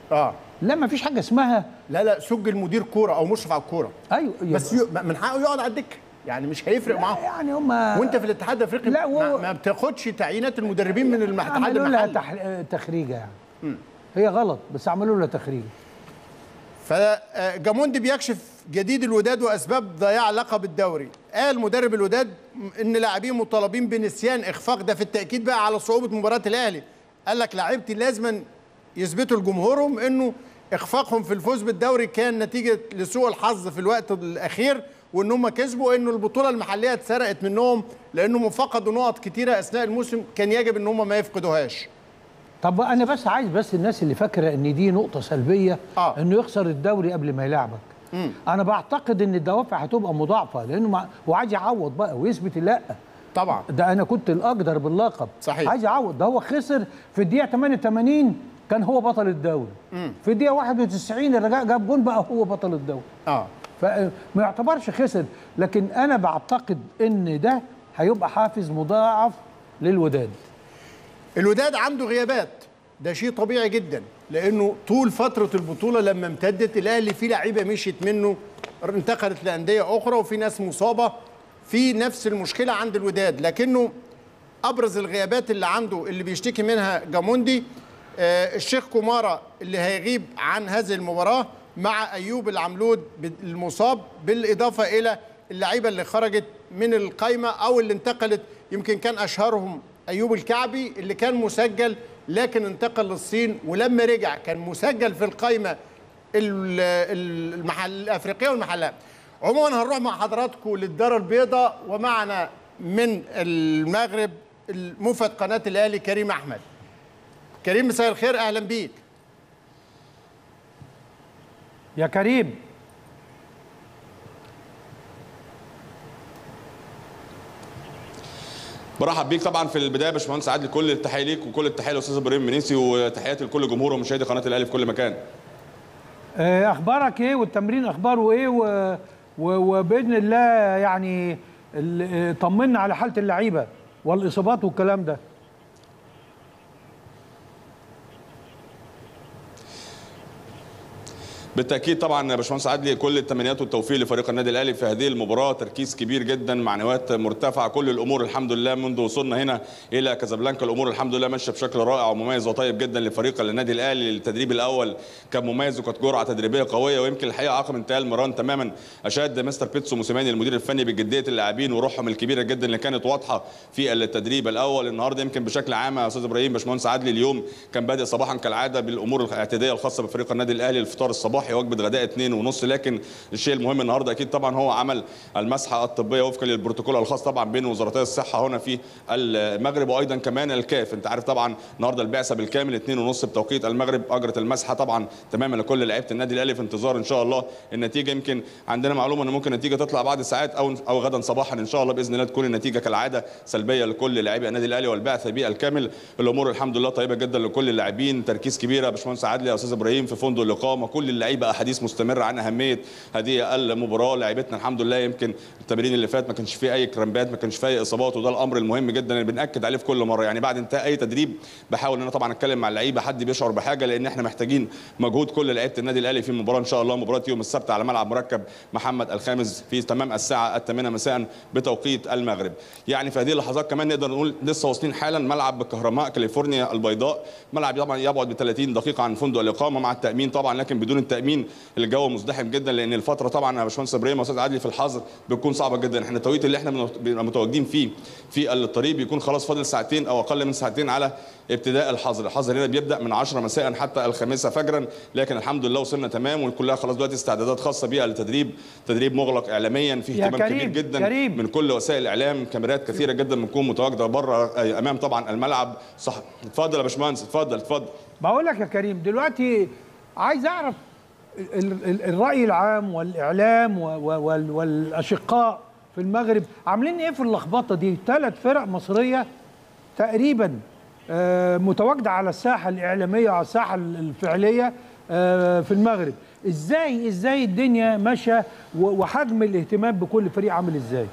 اه لا ما فيش حاجه اسمها. لا لا سجل مدير كوره او مشرف على الكوره. ايوه بس ي... من حقه يقعد على الدكه، يعني مش هيفرق معاه. يعني هم وانت في الاتحاد الافريقي لا و... ما... ما بتاخدش تعيينات المدربين من الاتحاد عملوا لها المحلي. تح... تخريجه يعني م. هي غلط بس عملوا لها تخريجه. فجاموندي بيكشف جديد الوداد واسباب ضياع لقب الدوري. قال مدرب الوداد ان لاعبين مطالبين بنسيان اخفاق، ده في التاكيد بقى على صعوبه مباراه الاهلي. قال لك لاعيبتي لازما يثبتوا لجمهورهم انه اخفاقهم في الفوز بالدوري كان نتيجه لسوء الحظ في الوقت الاخير، وان هم كسبوا، انه البطوله المحليه اتسرقت منهم لانهم فقدوا نقط كتيره اثناء الموسم كان يجب ان هم ما يفقدوهاش. طب انا بس عايز بس الناس اللي فاكره ان دي نقطه سلبيه آه. انه يخسر الدوري قبل ما يلعبك. مم. انا بعتقد ان الدوافع هتبقى مضاعفه لانه مع... هو عايز يعوض بقى ويثبت لا طبعا ده انا كنت الاقدر باللقب. صحيح. عايز يعوض، ده هو خسر في الدقيقه ثمانية وثمانين كان هو بطل الدوري. مم. في الدقيقه واحد وتسعين الرجاء جاب جون بقى هو بطل الدوري. اه فما يعتبرش خسر، لكن انا بعتقد ان ده هيبقى حافز مضاعف للوداد. الوداد عنده غيابات، ده شيء طبيعي جدا لانه طول فتره البطوله لما امتدت الاهلي في لعيبه مشيت منه انتقلت لانديه اخرى وفي ناس مصابه، في نفس المشكله عند الوداد. لكنه ابرز الغيابات اللي عنده اللي بيشتكي منها جاموندي آه الشيخ كومارا اللي هيغيب عن هذه المباراه مع ايوب العملود المصاب، بالاضافه الى اللعيبه اللي خرجت من القائمه او اللي انتقلت. يمكن كان اشهرهم ايوب الكعبي اللي كان مسجل لكن انتقل للصين، ولما رجع كان مسجل في القائمه المحل الافريقيه والمحليه. عموما هنروح مع حضراتكم للدار البيضاء، ومعنا من المغرب الموفد قناه الاهلي كريم احمد. كريم مساء الخير، اهلا بيك. يا كريم. برحب بيك طبعا في البدايه يا باشمهندس عادل، كل التحيه ليك وكل التحيه للاستاذ ابراهيم منيسي، وتحياتي لكل جمهور ومشاهدي قناه الاهلي في كل مكان. اخبارك ايه والتمرين اخباره ايه و... و... وباذن الله يعني طمنا على حاله اللعيبه والاصابات والكلام ده. بالتاكيد طبعا يا باشمهندس عادلي كل التمنيات والتوفيق لفريق النادي الاهلي في هذه المباراه، تركيز كبير جدا، معنويات مرتفعه، كل الامور الحمد لله منذ وصولنا هنا الى كازابلانكا الامور الحمد لله ماشيه بشكل رائع ومميز وطيب جدا لفريق النادي الاهلي. التدريب الاول كان مميز وكانت جرعه تدريبيه قويه، ويمكن الحقيقه عقب انتهاء المران تماما اشاد مستر بيتسو موسيماني المدير الفني بجديه اللاعبين وروحهم الكبيره جدا اللي كانت واضحه في التدريب الاول. النهارده يمكن بشكل عام يا استاذ ابراهيم باشمهندس عادلي اليوم كان بادئ صباحا كالعاده بالامور الاعتياديه الخاصه بفريق النادي الاهلي، الفطار الصباحي وجبه غداء اتنين ونص، لكن الشيء المهم النهارده اكيد طبعا هو عمل المسحه الطبيه وفقا للبروتوكول الخاص طبعا بين وزارتي الصحه هنا في المغرب وايضا كمان الكاف. انت عارف طبعا النهارده البعثه بالكامل اتنين ونص بتوقيت المغرب اجرت المسحه طبعا تماما لكل لعيبه النادي الاهلي في انتظار ان شاء الله النتيجه. يمكن عندنا معلومه ان ممكن النتيجه تطلع بعد ساعات او او غدا صباحا ان شاء الله باذن الله تكون النتيجه كالعاده سلبيه لكل لاعبي النادي الاهلي والبعثه بالكامل. الامور الحمد لله طيبه جدا لكل اللاعبين، تركيز كبير يا باشمهندس عادلي يا استاذ ابراهيم في فندق الاقامه، كل اللعيبه احاديث مستمره عن اهميه هذه المباراه. لعيبتنا الحمد لله يمكن التمرين اللي فات ما كانش فيه اي كرامبات، ما كانش فيه اي اصابات، وده الامر المهم جدا اللي بناكد عليه في كل مره. يعني بعد انتهاء اي تدريب بحاول ان انا طبعا اتكلم مع اللعيبه حد بيشعر بحاجه، لان احنا محتاجين مجهود كل لعيبه النادي الاهلي في المباراه ان شاء الله، مباراه يوم السبت على ملعب مركب محمد الخامس في تمام الساعه الثامنة مساء بتوقيت المغرب. يعني في هذه اللحظات كمان نقدر نقول لسه واصلين حالا ملعب كهرماء كاليفورنيا البيضاء، ملعب طبعا يبعد ب ثلاثين دقيقه عن فندق الاقامه مع التامين طبعا، لكن بدون التامين الجو مزدحم جدا، لان الفتره طبعا يا باشمهندس ابراهيم واستاذ عادلي في الحظر بتكون صعبه جدا. احنا التوقيت اللي احنا بنبقى متواجدين فيه في الطريق بيكون خلاص فاضل ساعتين او اقل من ساعتين على ابتداء الحظر. الحظر هنا بيبدا من عشرة مساء حتى الخامسة فجرا، لكن الحمد لله وصلنا تمام وكلها خلاص دلوقتي استعدادات خاصه بيها للتدريب، تدريب مغلق اعلاميا في اهتمام كبير جدا كريم. من كل وسائل الاعلام، كاميرات كثيره جدا بنكون متواجده بره امام طبعا الملعب. صح اتفضل يا باشمهندس اتفضل اتفضل. بقول لك يا كريم دلوقتي عايز اعرف الرأي العام والإعلام والأشقاء في المغرب عاملين إيه في اللخبطة دي؟ ثلاث فرق مصرية تقريبا متواجدة على الساحة الإعلامية وعلى الساحة الفعلية في المغرب. إزاي إزاي الدنيا ماشية وحجم الاهتمام بكل فريق عامل إزاي؟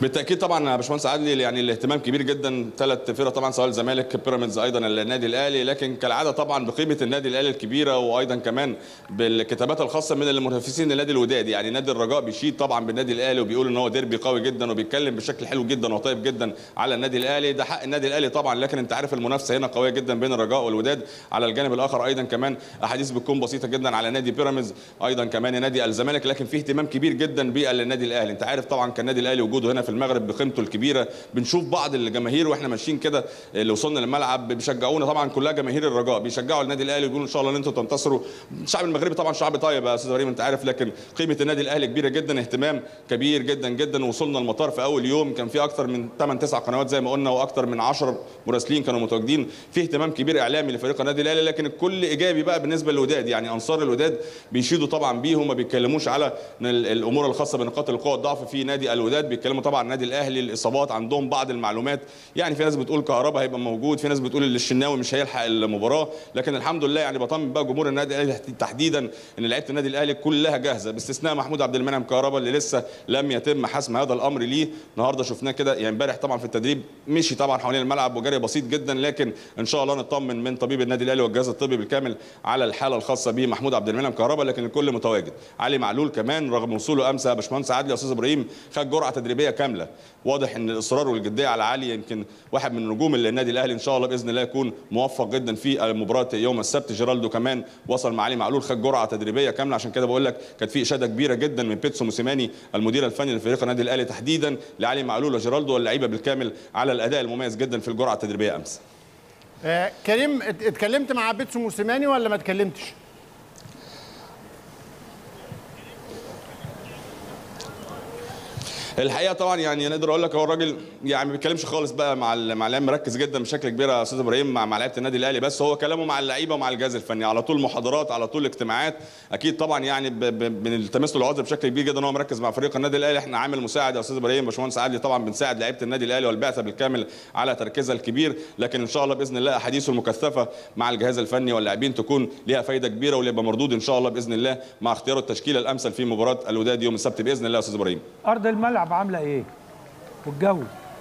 بالتاكيد طبعا يا باشمهندس عادل، يعني الاهتمام كبير جدا، ثلاث فرق طبعا سواء الزمالك بيراميدز ايضا النادي الاهلي، لكن كالعاده طبعا بقيمه النادي الاهلي الكبيره، وايضا كمان بالكتابات الخاصه من المنافسين النادي الوداد. يعني نادي الرجاء بيشيد طبعا بالنادي الاهلي وبيقول ان هو ديربي قوي جدا، وبيتكلم بشكل حلو جدا وطيب جدا على النادي الاهلي. ده حق النادي الاهلي طبعا، لكن انت عارف المنافسه هنا قويه جدا بين الرجاء والوداد. على الجانب الاخر ايضا كمان احاديث بتكون بسيطه جدا على نادي بيراميدز، ايضا كمان نادي الزمالك، لكن في اهتمام كبير جدا بالنادي الاهلي. انت عارف طبعا كان النادي الاهلي وجوده هنا في المغرب بقيمته الكبيره. بنشوف بعض الجماهير واحنا ماشيين كده اللي وصلنا للملعب بيشجعونا، طبعا كلها جماهير الرجاء بيشجعوا النادي الاهلي ويقولوا ان شاء الله ان انتم تنتصروا. الشعب المغربي طبعا شعب طيب يا استاذ ابراهيم انت عارف، لكن قيمه النادي الاهلي كبيره جدا، اهتمام كبير جدا جدا. وصلنا المطار في اول يوم كان في اكثر من ثمانية تسعة قنوات زي ما قلنا، واكثر من عشرة مراسلين كانوا متواجدين. في اهتمام كبير اعلامي لفريق النادي الاهلي، لكن الكل ايجابي بقى بالنسبه للوداد. يعني انصار الوداد بيشيدوا طبعا بيهم، ما بيتكلموش على الامور الخاصه بنقاط القوه والضعف في نادي الوداد، بيتكلموا طبعا النادي الاهلي الاصابات عندهم بعض المعلومات. يعني في ناس بتقول كهربا هيبقى موجود، في ناس بتقول ان الشناوي مش هيلحق المباراه، لكن الحمد لله يعني بطمن بقى جمهور النادي الاهلي تحديدا ان لعيبه النادي الاهلي كلها جاهزه باستثناء محمود عبد المنعم كهربا اللي لسه لم يتم حسم هذا الامر ليه. النهارده شفناه كده يعني امبارح طبعا في التدريب مشي طبعا حوالين الملعب وجري بسيط جدا، لكن ان شاء الله نطمن من طبيب النادي الاهلي والجهاز الطبي بالكامل على الحاله الخاصه بمحمود عبد المنعم كهربا، لكن الكل متواجد. علي معلول كمان رغم وصوله امس يا باشمهندس عادل يا استاذ ابراهيم خد جرعه تدريبيه كامله. واضح ان الاصرار والجديه على علي، يمكن واحد من نجوم النادي الاهلي ان شاء الله باذن الله يكون موفق جدا في مباراه يوم السبت. جيرالدو كمان وصل مع علي معلول خد جرعه تدريبيه كامله، عشان كده بقول لك كانت في اشاده كبيره جدا من بيتسو موسيماني المدير الفني لفريق النادي الاهلي تحديدا لعلي معلول وجيرالدو واللعيبه بالكامل على الاداء المميز جدا في الجرعه التدريبيه امس. آه كريم اتكلمت مع بيتسو موسيماني ولا ما اتكلمتش؟ الحقيقه طبعا يعني نقدر اقول لك هو الراجل يعني ما بيتكلمش خالص بقى مع مع اللعيبه، مركز جدا بشكل كبير يا استاذ ابراهيم مع مع لعيبه النادي الاهلي، بس هو كلامه مع اللعيبه ومع الجهاز الفني على طول محاضرات على طول اجتماعات. اكيد طبعا يعني بنلتمس له العذر بشكل كبير جدا ان هو مركز مع فريق النادي الاهلي. احنا عامل مساعد يا استاذ ابراهيم باشمهندس عادل طبعا بنساعد لعيبه النادي الاهلي والبعثه بالكامل على تركيزها الكبير، لكن ان شاء الله باذن الله احاديثه المكثفه مع الجهاز الفني واللاعبين تكون ليها فايده كبيره ويبقى مردود ان شاء الله باذن الله مع اختيار التشكيله الامثل في مباراه الوداد يوم السبت باذن الله يا استاذ ابراهيم. ارض الملعب عامله ايه؟ والجو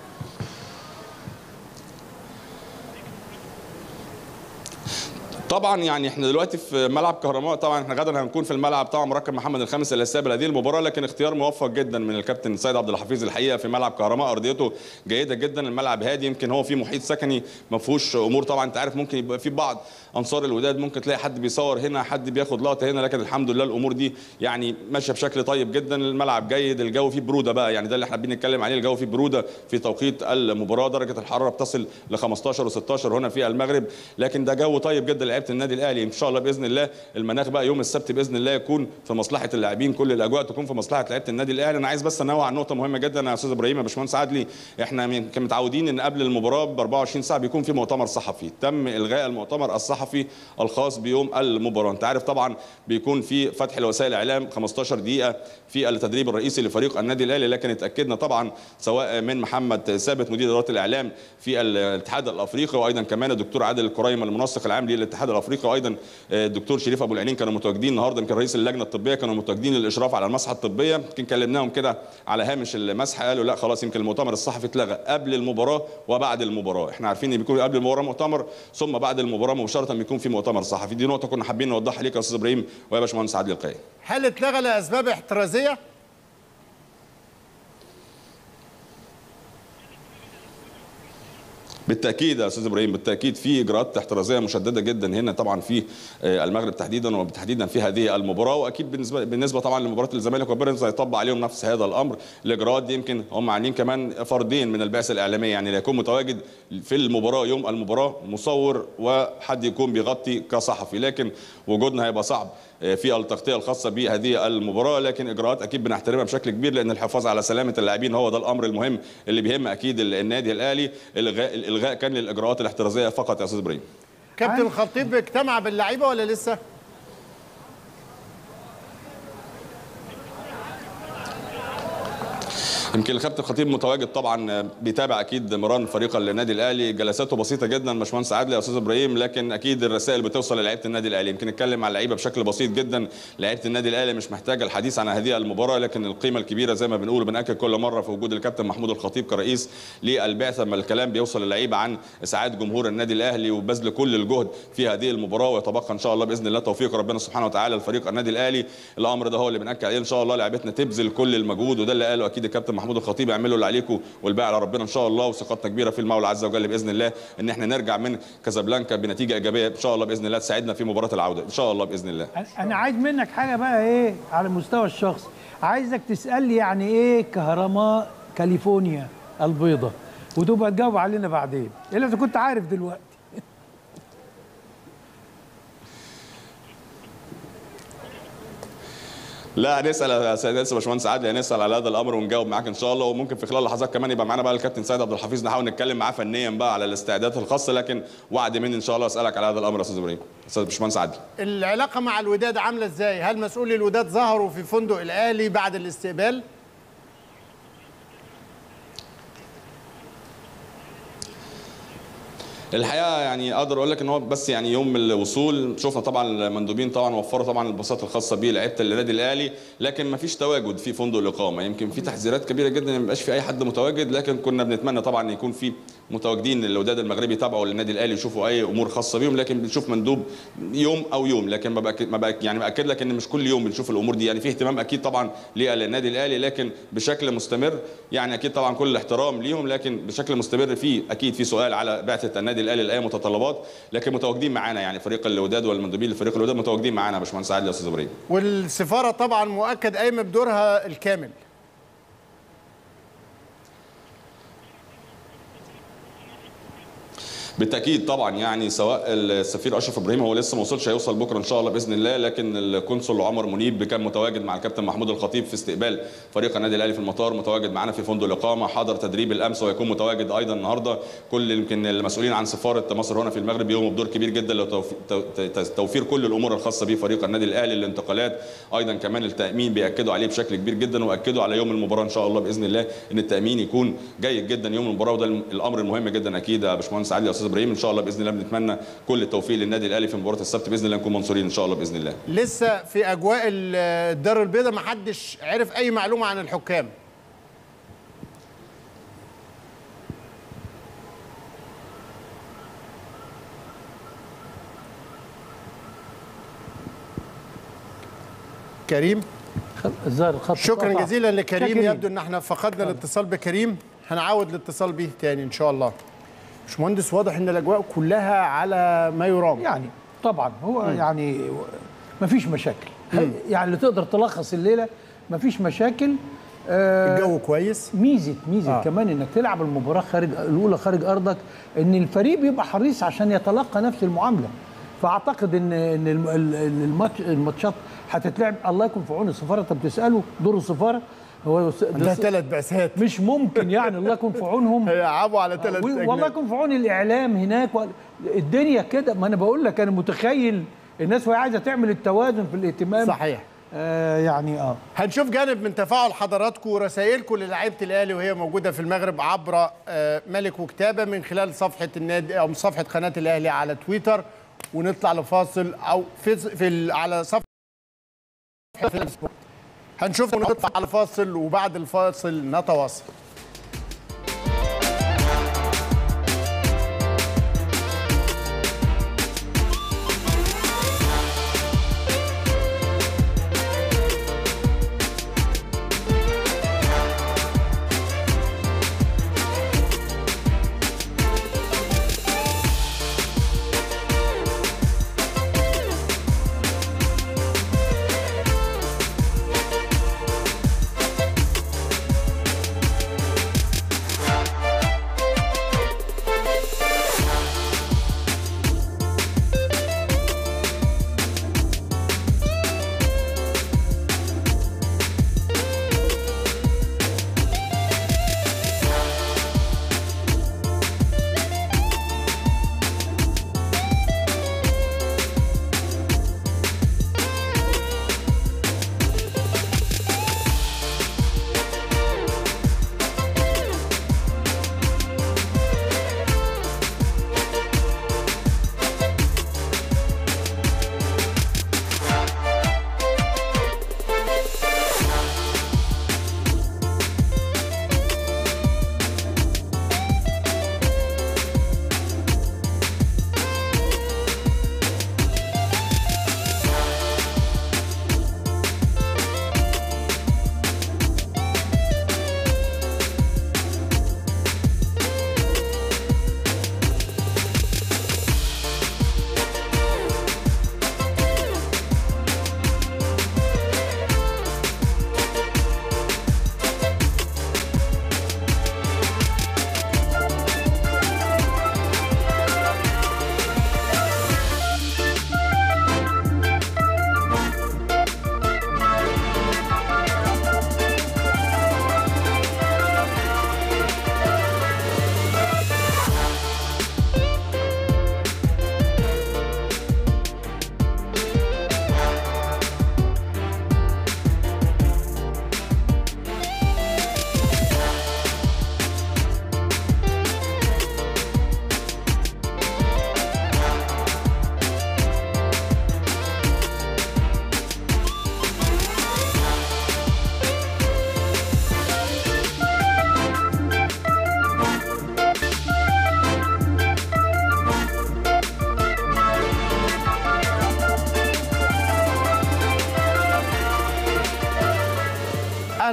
طبعا يعني احنا دلوقتي في ملعب كهرباء، طبعا احنا غدا هنكون في الملعب طبعا مركب محمد الخامس اللي هيستقبل هذه المباراه، لكن اختيار موفق جدا من الكابتن سيد عبد الحفيظ الحقيقه في ملعب كهرباء. ارضيته جيده جدا، الملعب هادي، يمكن هو في محيط سكني ما فيهوش امور. طبعا انت عارف ممكن يبقى في بعض انصار الوداد ممكن تلاقي حد بيصور هنا حد بياخد لقطه هنا، لكن الحمد لله الامور دي يعني ماشيه بشكل طيب جدا. الملعب جيد، الجو فيه بروده بقى، يعني ده اللي احنا بنتكلم عليه، الجو فيه بروده في توقيت المباراه، درجه الحراره بتصل ل خمستاشر وستاشر هنا في المغرب، لكن ده جو طيب جدا لعيبه النادي الاهلي. ان شاء الله باذن الله المناخ بقى يوم السبت باذن الله يكون في مصلحه اللاعبين، كل الاجواء تكون في مصلحه لعيبه النادي الاهلي. انا عايز بس انوه عن نقطه مهمه جدا يا استاذ ابراهيم يا باشمهندس عادلي، احنا يمكن متعودين ان قبل المباراه ب أربعة وعشرين ساعه بيكون في مؤتمر صحفي، تم الغاء المؤتمر الصحفي الخاص بيوم المباراه. انت عارف طبعا بيكون في فتح لوسائل الاعلام خمستاشر دقيقه في التدريب الرئيسي لفريق النادي الاهلي، لكن اتاكدنا طبعا سواء من محمد ثابت مدير اداره الاعلام في الاتحاد الافريقي، وايضا كمان الدكتور عادل الكريم المنسق العام للاتحاد الافريقي، وايضا الدكتور شريف ابو العينين كانوا متواجدين النهارده، يمكن رئيس اللجنه الطبيه كانوا متواجدين للاشراف على المسحه الطبيه. يمكن كلمناهم كده على هامش المسحه قالوا لا خلاص يمكن المؤتمر الصحفي اتلغى قبل المباراه وبعد المباراه. احنا عارفين ان بيكون قبل المباراه مؤتمر ثم بعد المباراه مباشره بيكون في مؤتمر صحفي. دي نقطه كنا حابين نوضحها ليك يا استاذ ابراهيم ويا باشمهندس عادل القيعي. هل اتلغى لاسباب احترازيه؟ بالتاكيد يا استاذ ابراهيم، بالتاكيد في اجراءات احترازيه مشدده جدا هنا طبعا في المغرب تحديدا وتحديدا في هذه المباراه، واكيد بالنسبه بالنسبه طبعا لمباراه الزمالك وبيراميدز هيطبق عليهم نفس هذا الامر. الاجراءات دي يمكن هم عاملين كمان فردين من البعثه الاعلاميه، يعني لا يكون متواجد في المباراه يوم المباراه مصور وحد يكون بيغطي كصحفي، لكن وجودنا هيبقى صعب في التغطيه الخاصه بهذه المباراه، لكن اجراءات اكيد بنحترمها بشكل كبير لان الحفاظ على سلامه اللاعبين هو ده الامر المهم اللي بيهم اكيد النادي الاهلي. الغاء الالغاء كان للاجراءات الاحترازيه فقط يا استاذ ابراهيم. كابتن الخطيب اجتمع باللعيبه ولا لسه؟ يمكن الكابتن الخطيب متواجد طبعا، بيتابع اكيد مران فريق النادي الاهلي، جلساته بسيطه جدا باشمهندس عادل يا استاذ ابراهيم، لكن اكيد الرسائل بتوصل للعيبه النادي الاهلي. يمكن نتكلم على اللعيبه بشكل بسيط جدا، لعيبه النادي الاهلي مش محتاجه الحديث عن هذه المباراه، لكن القيمه الكبيره زي ما بنقول وبناكد كل مره في وجود الكابتن محمود الخطيب كرئيس للبعثه، لما الكلام بيوصل للعيبه عن اسعاد جمهور النادي الاهلي وبذل كل الجهد في هذه المباراه، ويتبقى ان شاء الله باذن الله توفيق ربنا سبحانه وتعالى لفريق النادي الاهلي. الامر ده هو اللي بناكد عليه ان شاء الله، لعيبتنا تبذل كل المجهود، وده اللي قاله اكيد الكابتن محمود الخطيب، اعملوا اللي عليكم والباقي على ربنا ان شاء الله، وثقتنا كبيره في المولى عز وجل باذن الله ان احنا نرجع من كازابلانكا بنتيجه ايجابيه ان شاء الله باذن الله تساعدنا في مباراه العوده ان شاء الله باذن الله. انا عايز منك حاجه بقى ايه على المستوى الشخصي، عايزك تسال لي يعني ايه كهرماء كاليفورنيا البيضاء، وتبقى تجاوب علينا بعدين الا اذا كنت عارف دلوقتي. لا هنسال يا سيد لسه باشمهندس عادل، هنسال على هذا الامر ونجاوب معاك ان شاء الله، وممكن في خلال لحظات كمان يبقى معانا بقى الكابتن سيد عبد الحفيظ نحاول نتكلم معاه فنيا بقى على الاستعدادات الخاصه، لكن وعد مني ان شاء الله اسالك على هذا الامر يا استاذ ابراهيم. استاذ باشمهندس عادل، العلاقه مع الوداد عامله ازاي؟ هل مسؤولي الوداد ظهروا في فندق الاهلي بعد الاستقبال؟ الحقيقه يعني اقدر اقول لك ان هو بس يعني يوم الوصول شفنا طبعا المندوبين طبعا وفروا طبعا الباصات الخاصه بلعيبه النادي الاهلي، لكن ما فيش تواجد في فندق الاقامه. يمكن في تحذيرات كبيره جدا ما يبقاش في اي حد متواجد، لكن كنا بنتمنى طبعا يكون في متواجدين الوداد المغربي يتابعوا للنادي الاهلي يشوفوا اي امور خاصه بيهم، لكن بنشوف مندوب يوم او يوم، لكن ما بأكد ما بأكد يعني باكد لك ان مش كل يوم بنشوف الامور دي، يعني في اهتمام اكيد طبعا للنادي الاهلي لكن بشكل مستمر، يعني اكيد طبعا كل الاحترام ليهم، لكن بشكل مستمر في اكيد في سؤال على بعثه النادي الاهلي لاي متطلبات، لكن متواجدين معانا يعني فريق الوداد والمندوبين لفريق الوداد متواجدين معانا يا باشمهندس عادل يا استاذ ابراهيم. والسفاره طبعا مؤكد قايمه بدورها الكامل. بالتاكيد طبعا، يعني سواء السفير اشرف ابراهيم هو لسه ما وصلش، هيوصل بكره ان شاء الله باذن الله، لكن القنصل عمر منيب كان متواجد مع الكابتن محمود الخطيب في استقبال فريق النادي الاهلي في المطار، متواجد معانا في فندق الاقامه، حضر تدريب الامس ويكون متواجد ايضا النهارده. كل يمكن المسؤولين عن سفاره مصر هنا في المغرب يقوموا بدور كبير جدا لتوفير كل الامور الخاصه بفريق النادي الاهلي، الانتقالات، ايضا كمان التامين بياكدوا عليه بشكل كبير جدا، واكدوا على يوم المباراه ان شاء الله باذن الله ان التامين يكون جيد جدا يوم المباراه، وده الامر المهم جدا اكيد يا باشمهندس عادل يا استاذ ابراهيم. ان شاء الله باذن الله بنتمنى كل التوفيق للنادي الاهلي في مباراه السبت، باذن الله نكون منصورين ان شاء الله باذن الله. لسه في اجواء الدار البيضاء ما حدش عرف اي معلومه عن الحكام. كريم، شكرا جزيلا لكريم. يبدو ان احنا فقدنا الاتصال بكريم، هنعود الاتصال به تاني ان شاء الله. باشمهندس، واضح ان الاجواء كلها على ما يرام. يعني طبعا هو م. يعني ما فيش مشاكل، يعني اللي تقدر تلخص الليله ما فيش مشاكل. آه الجو كويس. ميزه ميزه آه. كمان انك تلعب المباراه خارج الاولى خارج ارضك، ان الفريق بيبقى حريص عشان يتلقى نفس المعامله. فاعتقد ان ان الماتش الماتشات هتتلعب. الله يكون في عون السفاره. انت بتساله دور السفاره، هو ده ثلاث بعثات مش ممكن يعني. الله يكون في عونهم، هيلعبوا على ثلاث أجناد. والله يكون في عون الاعلام هناك الدنيا كده. ما انا بقول لك انا متخيل الناس وهي عايزه تعمل التوازن في الاهتمام. صحيح. آه يعني اه هنشوف جانب من تفاعل حضراتكم ورسائلكم للاعيبه الاهلي وهي موجوده في المغرب عبر آه ملك وكتابه من خلال صفحه النادي او صفحه قناه الاهلي على تويتر، ونطلع لفاصل او في, في على صفحه هنشوف ونطلع على فاصل، وبعد الفاصل نتواصل.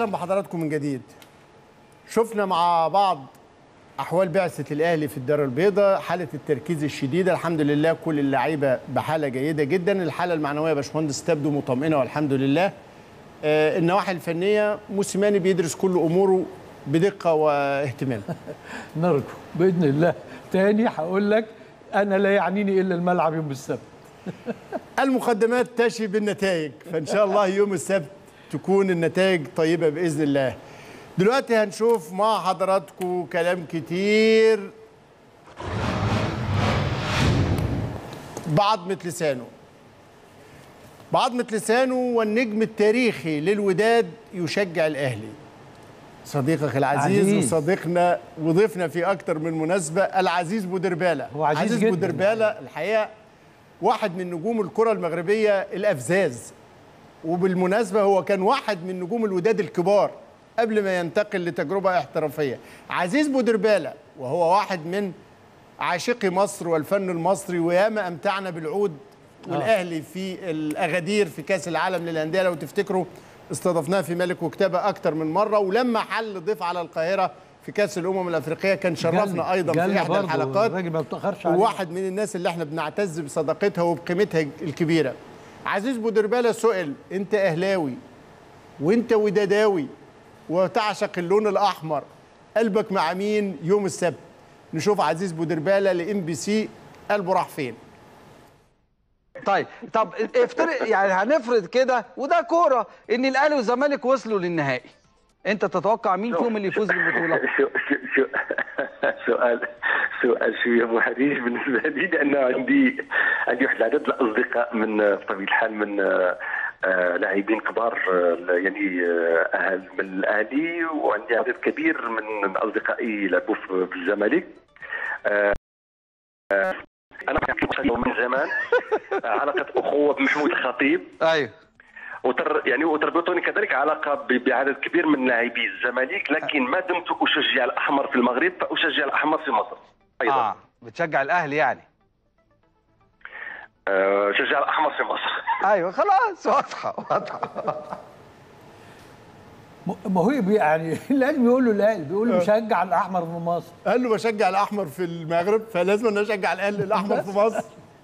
بحضراتكم من جديد. شفنا مع بعض احوال بعثه الاهلي في الدار البيضاء، حاله التركيز الشديده، الحمد لله كل اللعيبه بحاله جيده جدا، الحاله المعنويه يا باشمهندس تبدو مطمئنه والحمد لله. آه النواحي الفنيه موسيماني بيدرس كل اموره بدقه واهتمام. نرجو باذن الله. تاني هقول لك انا لا يعنيني الا الملعب يوم السبت. المقدمات تشي بالنتائج، فان شاء الله يوم السبت تكون النتائج طيبه باذن الله. دلوقتي هنشوف مع حضراتكم كلام كتير بعضمة لسانه بعضمة لسانه والنجم التاريخي للوداد يشجع الأهلي. صديقك العزيز عزيز. وصديقنا وضيفنا في أكتر من مناسبة العزيز بودربالة. هو عزيز, عزيز جدا. بودربالة الحقيقة واحد من نجوم الكرة المغربية الأفزاز، وبالمناسبة هو كان واحد من نجوم الوداد الكبار قبل ما ينتقل لتجربة احترافية. عزيز بودربالة وهو واحد من عاشقي مصر والفن المصري، وياما أمتعنا بالعود والأهلي في الأغادير في كأس العالم للأندية. لو تفتكروا استضفناه في ملك وكتابة أكتر من مرة، ولما حل ضيف على القاهرة في كأس الأمم الأفريقية كان شرفنا أيضا في إحدى الحلقات، وواحد من الناس اللي احنا بنعتز بصداقتها وبقيمتها الكبيرة. عزيز بودربالة سئل: أنت أهلاوي وأنت وداداوي وتعشق اللون الأحمر، قلبك مع مين يوم السبت؟ نشوف عزيز بودربالة لإم بي سي قلبه راح فين. طيب طب افترض يعني هنفرض كده وده كوره ان الاهلي والزمالك وصلوا للنهائي، انت تتوقع مين فيهم اللي يفوز بالبطوله؟ شو شو سؤال سؤال شويه محرج بالنسبه لي، لانه عندي عندي واحد العدد الاصدقاء من بطبيعه الحال من آه لاعبين كبار، آه يعني آه اهل من الاهلي، وعندي عدد كبير من اصدقائي لعبوا في الزمالك. آه آه انا من زمان علاقه اخوه بمحمود الخطيب. ايوه. وتر يعني وتربطني كذلك علاقه بعدد كبير من لاعبي الزمالك، لكن ما دمت اشجع الاحمر في المغرب فاشجع الاحمر في مصر ايضا. اه بتشجع الاهلي يعني؟ أه شجع الاحمر في مصر. ايوه خلاص واضحه واضحه. ما هو يعني الاهلي بيقول له الاهلي بيقول له بشجع الاحمر في مصر، قال له بشجع الاحمر في المغرب فلازم نشجع الاهلي الاحمر في مصر.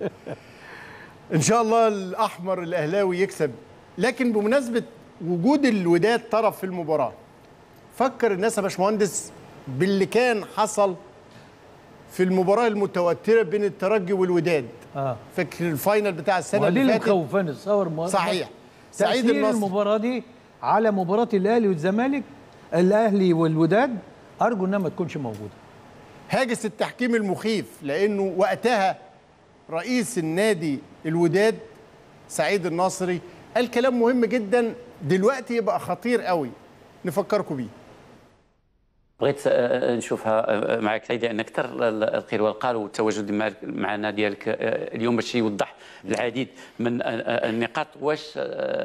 ان شاء الله الاحمر الاهلاوي يكسب. لكن بمناسبه وجود الوداد طرف في المباراه، فكر الناس يا باشمهندس باللي كان حصل في المباراه المتوتره بين الترجي والوداد. اه فاكر الفاينل بتاع السنه اللي فاتت؟ اللي مخوفاني الصور. صحيح. سعيد النصر المباراه دي على مباراه الاهلي والزمالك، الاهلي والوداد، ارجو انها ما تكونش موجوده. هاجس التحكيم المخيف، لانه وقتها رئيس النادي الوداد سعيد النصري قال كلام مهم جدا دلوقتي يبقى خطير قوي نفكركم بيه. بغيت نشوفها معك سيدي، ان اكثر القيل والقال والتواجد معنا ديالك اليوم باش يوضح العديد من النقاط. واش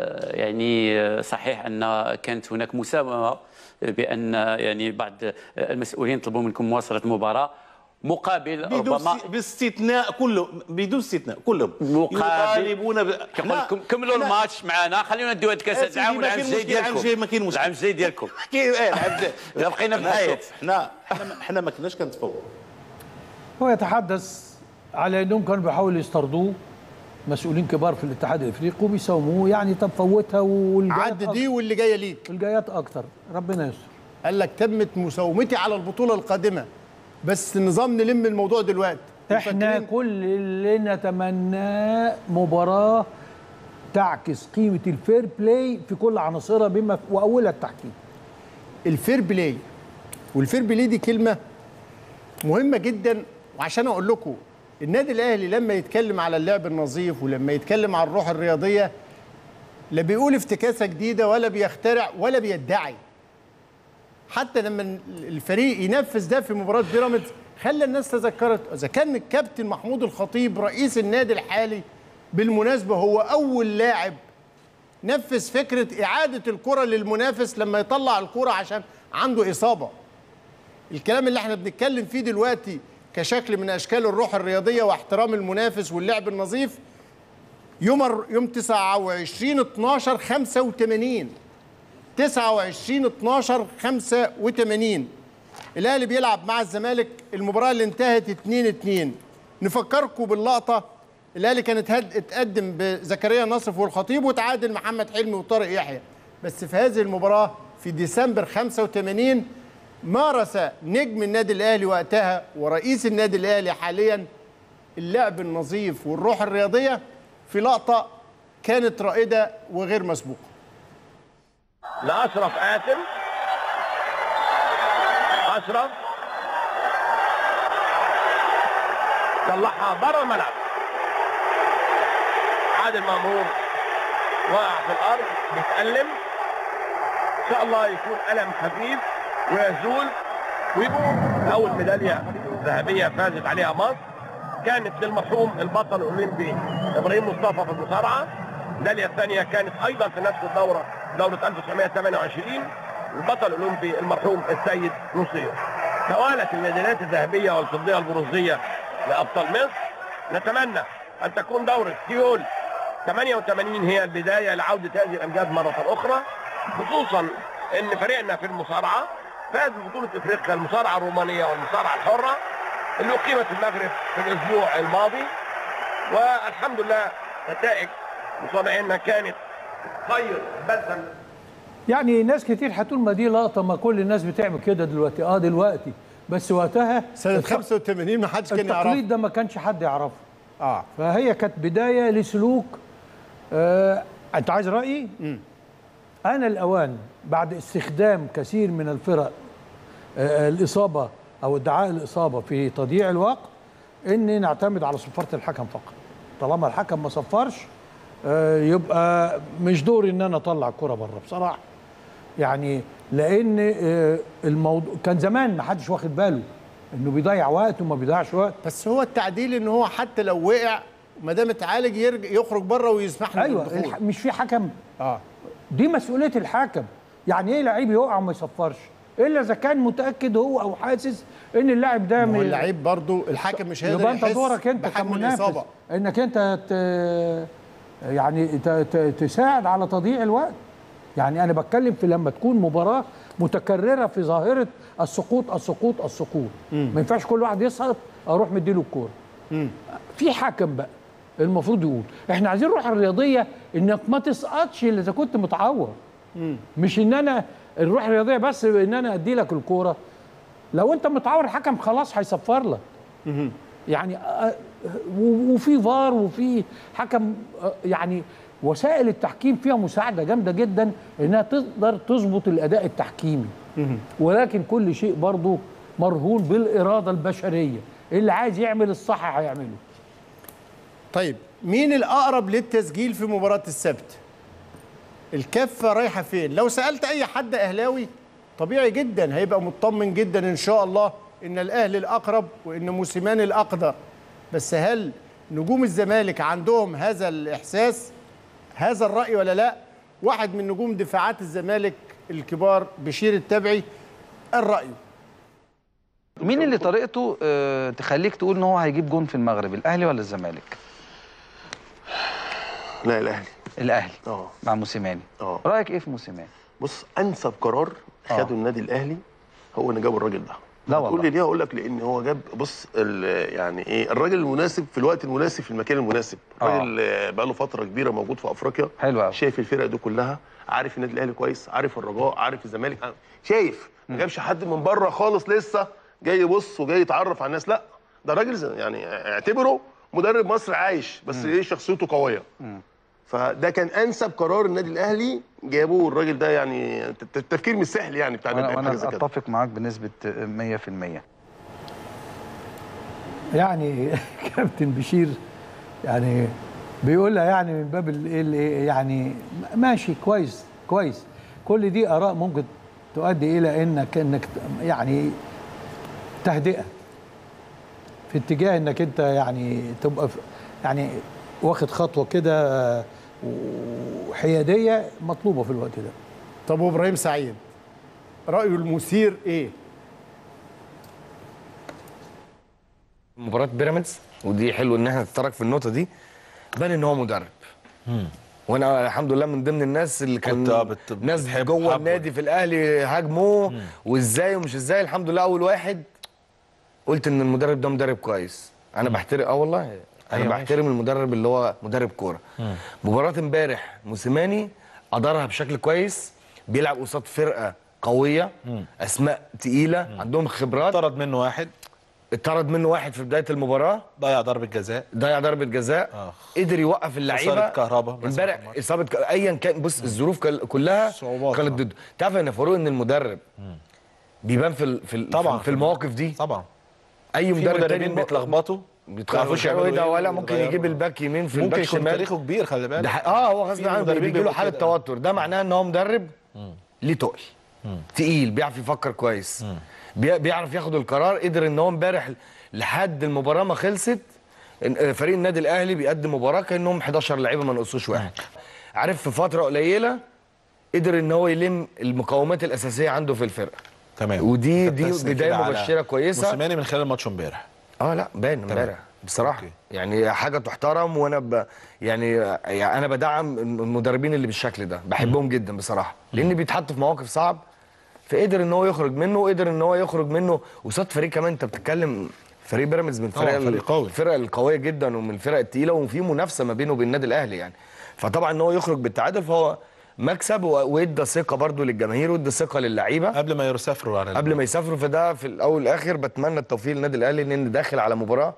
يعني صحيح ان كانت هناك مساومه بان يعني بعض المسؤولين طلبوا منكم مواصله المباراه مقابل ربما باستثناء كلهم بدون استثناء كلهم يطالبون ب... كملوا الماتش معنا، خلينا نديو هاد كاس العالم والعام الجاي ديالكم. العام الجاي ما كاين مشكل، العام الجاي ديالكم بقينا في الحياه. حنا حنا ما كناش كنتفوقوا. هو يتحدث على انهم كانوا بيحاولوا يسترضوه مسؤولين كبار في الاتحاد الافريقي وبيساوموه، يعني طب فوتها عد دي واللي جايه ليك الجايات اكتر، ربنا يستر. قال لك تمت مساومتي على البطوله القادمه، بس النظام نلم الموضوع دلوقتي. احنا كل اللي نتمناه مباراه تعكس قيمه الفير بلاي في كل عناصرها بما واولها التحكيم. الفير بلاي والفير بلاي دي كلمه مهمه جدا، وعشان اقول لكم النادي الاهلي لما يتكلم على اللعب النظيف ولما يتكلم على الروح الرياضيه لا بيقول افتكاسه جديده ولا بيخترع ولا بيدعي. حتى لما الفريق ينفذ ده في مباراه بيراميدز خلى الناس تذكرت اذا كان الكابتن محمود الخطيب رئيس النادي الحالي بالمناسبه هو اول لاعب نفذ فكره اعاده الكره للمنافس لما يطلع الكره عشان عنده اصابه. الكلام اللي احنا بنتكلم فيه دلوقتي كشكل من اشكال الروح الرياضيه واحترام المنافس واللعب النظيف يوم يوم تسعة وعشرين اتناشر خمسة وثمانين تسعة وعشرين اتناشر خمسة وثمانين. الاهلي بيلعب مع الزمالك، المباراه اللي انتهت اتنين اتنين. نفكركم باللقطه، الاهلي كان اتقدم بزكريا نصف والخطيب وتعادل محمد حلمي وطارق يحيى، بس في هذه المباراه في ديسمبر خمسة وثمانين مارس نجم النادي الاهلي وقتها ورئيس النادي الاهلي حاليا اللعب النظيف والروح الرياضيه في لقطه كانت رائده وغير مسبوقه. لاشرف قاسم، اشرف طلعها بره الملعب، عادل مأمور واقع في الارض بيتألم، ان شاء الله يكون ألم خفيف ويزول ويقوم اول ميداليه ذهبيه فازت عليها مصر كانت للمرحوم البطل الاولمبي ابراهيم مصطفى في المصارعه. الميداليه الثانيه كانت ايضا في نفس الدوره، دوره ألف وتسعمائة وثمانية وعشرين، البطل الاولمبي المرحوم السيد نصير. توالت الميداليات الذهبيه والفضيه والبرونزيه لابطال مصر. نتمنى ان تكون دوره سيول ثمانية وثمانين هي البدايه لعوده هذه الامجاد مره اخرى، خصوصا ان فريقنا في المصارعه فاز ببطوله افريقيا المصارعه الرومانيه والمصارعه الحره اللي اقيمت في المغرب في الاسبوع الماضي، والحمد لله نتائج مصارعينا كانت خير بلسم. يعني ناس كتير هتقول ما دي لقطه، ما كل الناس بتعمل كده دلوقتي. اه دلوقتي، بس وقتها سنه خمسة وثمانين ما حدش كان يعرفه، التقليد ده ما كانش حد يعرفه. اه فهي كانت بدايه لسلوك. آه انت عايز رايي؟ م. انا الاوان بعد استخدام كثير من الفرق آه الاصابه او ادعاء الاصابه في تضييع الوقت ان نعتمد على صفاره الحكم فقط. طالما الحكم ما صفرش آه يبقى مش دوري ان انا اطلع الكره بره بصراحه. يعني لان آه الموضوع كان زمان ما حدش واخد باله انه بيضيع وقت وما بيضيعش وقت. بس هو التعديل ان هو حتى لو وقع ما دام اتعالج يرجع يخرج بره ويسمح له ايوه بالدخول. الح... مش في حكم. اه دي مسؤوليه الحكم. يعني ايه لعيب يقع وما يصفرش الا اذا كان متاكد هو او حاسس ان اللاعب ده ما هو اللعيب برضه الحكم مش هيقدر يبقى انت يحس دورك انت بحجم كمنافس الإصابة. انك انت ت... يعني ت... ت... تساعد على تضييع الوقت. يعني انا بتكلم في لما تكون مباراه متكرره في ظاهره السقوط السقوط السقوط، ما ينفعش كل واحد يسقط اروح مديله الكوره. في حكم بقى المفروض يقول احنا عايزين الروح الرياضيه انك ما تسقطش الا اذا كنت متعور. مش ان انا الروح الرياضيه بس ان انا ادي لك الكوره. لو انت متعور الحكم خلاص هيصفر لك. يعني وفي فار وفي حكم، يعني وسائل التحكيم فيها مساعده جامده جدا انها تقدر تظبط الاداء التحكيمي. ولكن كل شيء برضه مرهون بالاراده البشريه، اللي عايز يعمل الصح هيعمله. طيب مين الاقرب للتسجيل في مباراه السبت؟ الكفه رايحه فين؟ لو سالت اي حد اهلاوي طبيعي جدا هيبقى مطمن جدا ان شاء الله ان الاهلي الاقرب وان موسيماني الاقدر. بس هل نجوم الزمالك عندهم هذا الاحساس، هذا الراي ولا لا؟ واحد من نجوم دفاعات الزمالك الكبار بشير التبعي الراي. مين اللي طريقته اه تخليك تقول ان هو هيجيب جون في المغرب، الاهلي ولا الزمالك؟ لا الاهلي. الاهلي اه مع موسيماني. اه رايك ايه في موسيماني؟ بص، انسب قرار خده أوه. النادي الاهلي هو ان جاب الراجل ده. لا والله. تقول لي ليه؟ اقول لك لان هو جاب، بص يعني ايه، الراجل المناسب في الوقت المناسب في المكان المناسب. الراجل بقى له فتره كبيره موجود في افريقيا. حلو قوي. شايف الفرق دي كلها، عارف النادي الاهلي كويس، عارف الرجاء، عارف الزمالك، شايف. ما جابش حد من بره خالص لسه جاي يبص وجاي يتعرف على الناس، لا ده راجل يعني اعتبره مدرب مصر عايش، بس ايه شخصيته قويه. مم. فده كان انسب قرار النادي الاهلي جابوه الراجل ده. يعني التفكير مش سهل يعني بتاع النادي الاهلي. انا اتفق معاك بنسبه مية في المية. يعني كابتن بشير يعني بيقولها يعني من باب الايه، يعني ماشي كويس كويس. كل دي اراء ممكن تؤدي الى انك انك يعني تهدئه في اتجاه انك انت يعني تبقى يعني واخد خطوه كده وحياديه مطلوبه في الوقت ده. طب وابراهيم سعيد رايه المثير ايه؟ مباراه بيراميدز، ودي حلو ان احنا نتطرق في النقطه دي. بان ان هو مدرب، وانا الحمد لله من ضمن الناس اللي كان ناس جوه النادي في الاهلي هاجموه وازاي ومش ازاي. الحمد لله اول واحد قلت ان المدرب ده مدرب كويس. انا بحترم اه والله انا أيوة بحترم المدرب اللي هو مدرب كوره. مباراه امبارح موسيماني ادارها بشكل كويس، بيلعب قصاد فرقه قويه مم. اسماء تقيله مم. عندهم خبرات. طرد منه واحد اتطرد منه واحد في بدايه المباراه، ضيع ضربه جزاء ضيع ضربه جزاء آه. قدر يوقف اللعيبه. اصابه كهرباء امبارح اصابه ك... ايا كان. بص الظروف كلها كانت ضده. تعرف يا فاروق ان المدرب مم. بيبان في ال... في ال... طبعا في المواقف دي. طبعا اي مدرب تاني بيتلخبطوا بيتعرفوش يعملوا ايه ده، ولا ممكن يجيب الباك يمين في الباك شمال. ممكن تاريخه كبير خلي بالك. اه هو غصب عنه بيجي له حاله توتر. ده معناه ان هو مدرب ليه تقل تقيل، بيعرف يفكر كويس، مم. بيعرف ياخد القرار. قدر ان هو امبارح لحد المباراه ما خلصت فريق النادي الاهلي بيقدم مباراه كانهم حداشر لعيبه ما نقصوش واحد. عارف في فتره قليله قدر ان هو يلم المقومات الاساسيه عنده في الفرقه. تمام. ودي دي بدايه مبشره كويسه. موسيماني من خلال الماتش امبارح اه لا باين امبارح بصراحه. أوكي. يعني حاجه تحترم. وانا ب... يعني... يعني انا بدعم المدربين اللي بالشكل ده، بحبهم جدا بصراحه، لان بيتحطوا في مواقف صعب فقدر ان هو يخرج منه. وقدر ان هو يخرج منه قصاد فريق كمان. انت بتتكلم فريق بيراميدز من الفرق الفرق القويه جدا ومن الفرق الثقيله وفي منافسه ما بينه وبين النادي الاهلي يعني. فطبعا ان هو يخرج بالتعادل فهو مكسب، وادى ثقه برده للجماهير وادى ثقه للعيبه قبل ما يسافروا على قبل ما يسافروا. فده في الاول والاخر بتمنى التوفيق للنادي الاهلي لان داخل على مباراه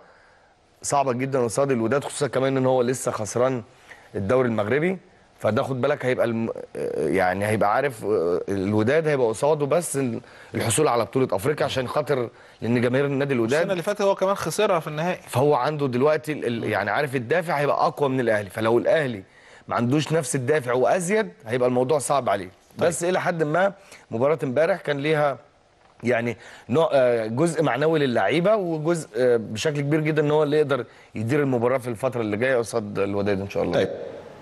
صعبه جدا قصاد الوداد، خصوصا كمان ان هو لسه خسران الدوري المغربي. فده خد بالك هيبقى الم... يعني هيبقى عارف الوداد هيبقى قصاده بس الحصول على بطوله افريقيا عشان خاطر لان جماهير النادي الوداد السنه اللي فاتت هو كمان خسرها في النهائي. فهو عنده دلوقتي ال... يعني عارف الدافع هيبقى اقوى من الاهلي. فلو الاهلي ما عندوش نفس الدافع وازيد هيبقى الموضوع صعب عليه. طيب. بس الى حد ما مباراه امبارح كان ليها يعني نوع جزء معنوي للعيبه وجزء بشكل كبير جدا ان هو اللي يقدر يدير المباراه في الفتره اللي جايه قصاد الوداد ان شاء الله. طيب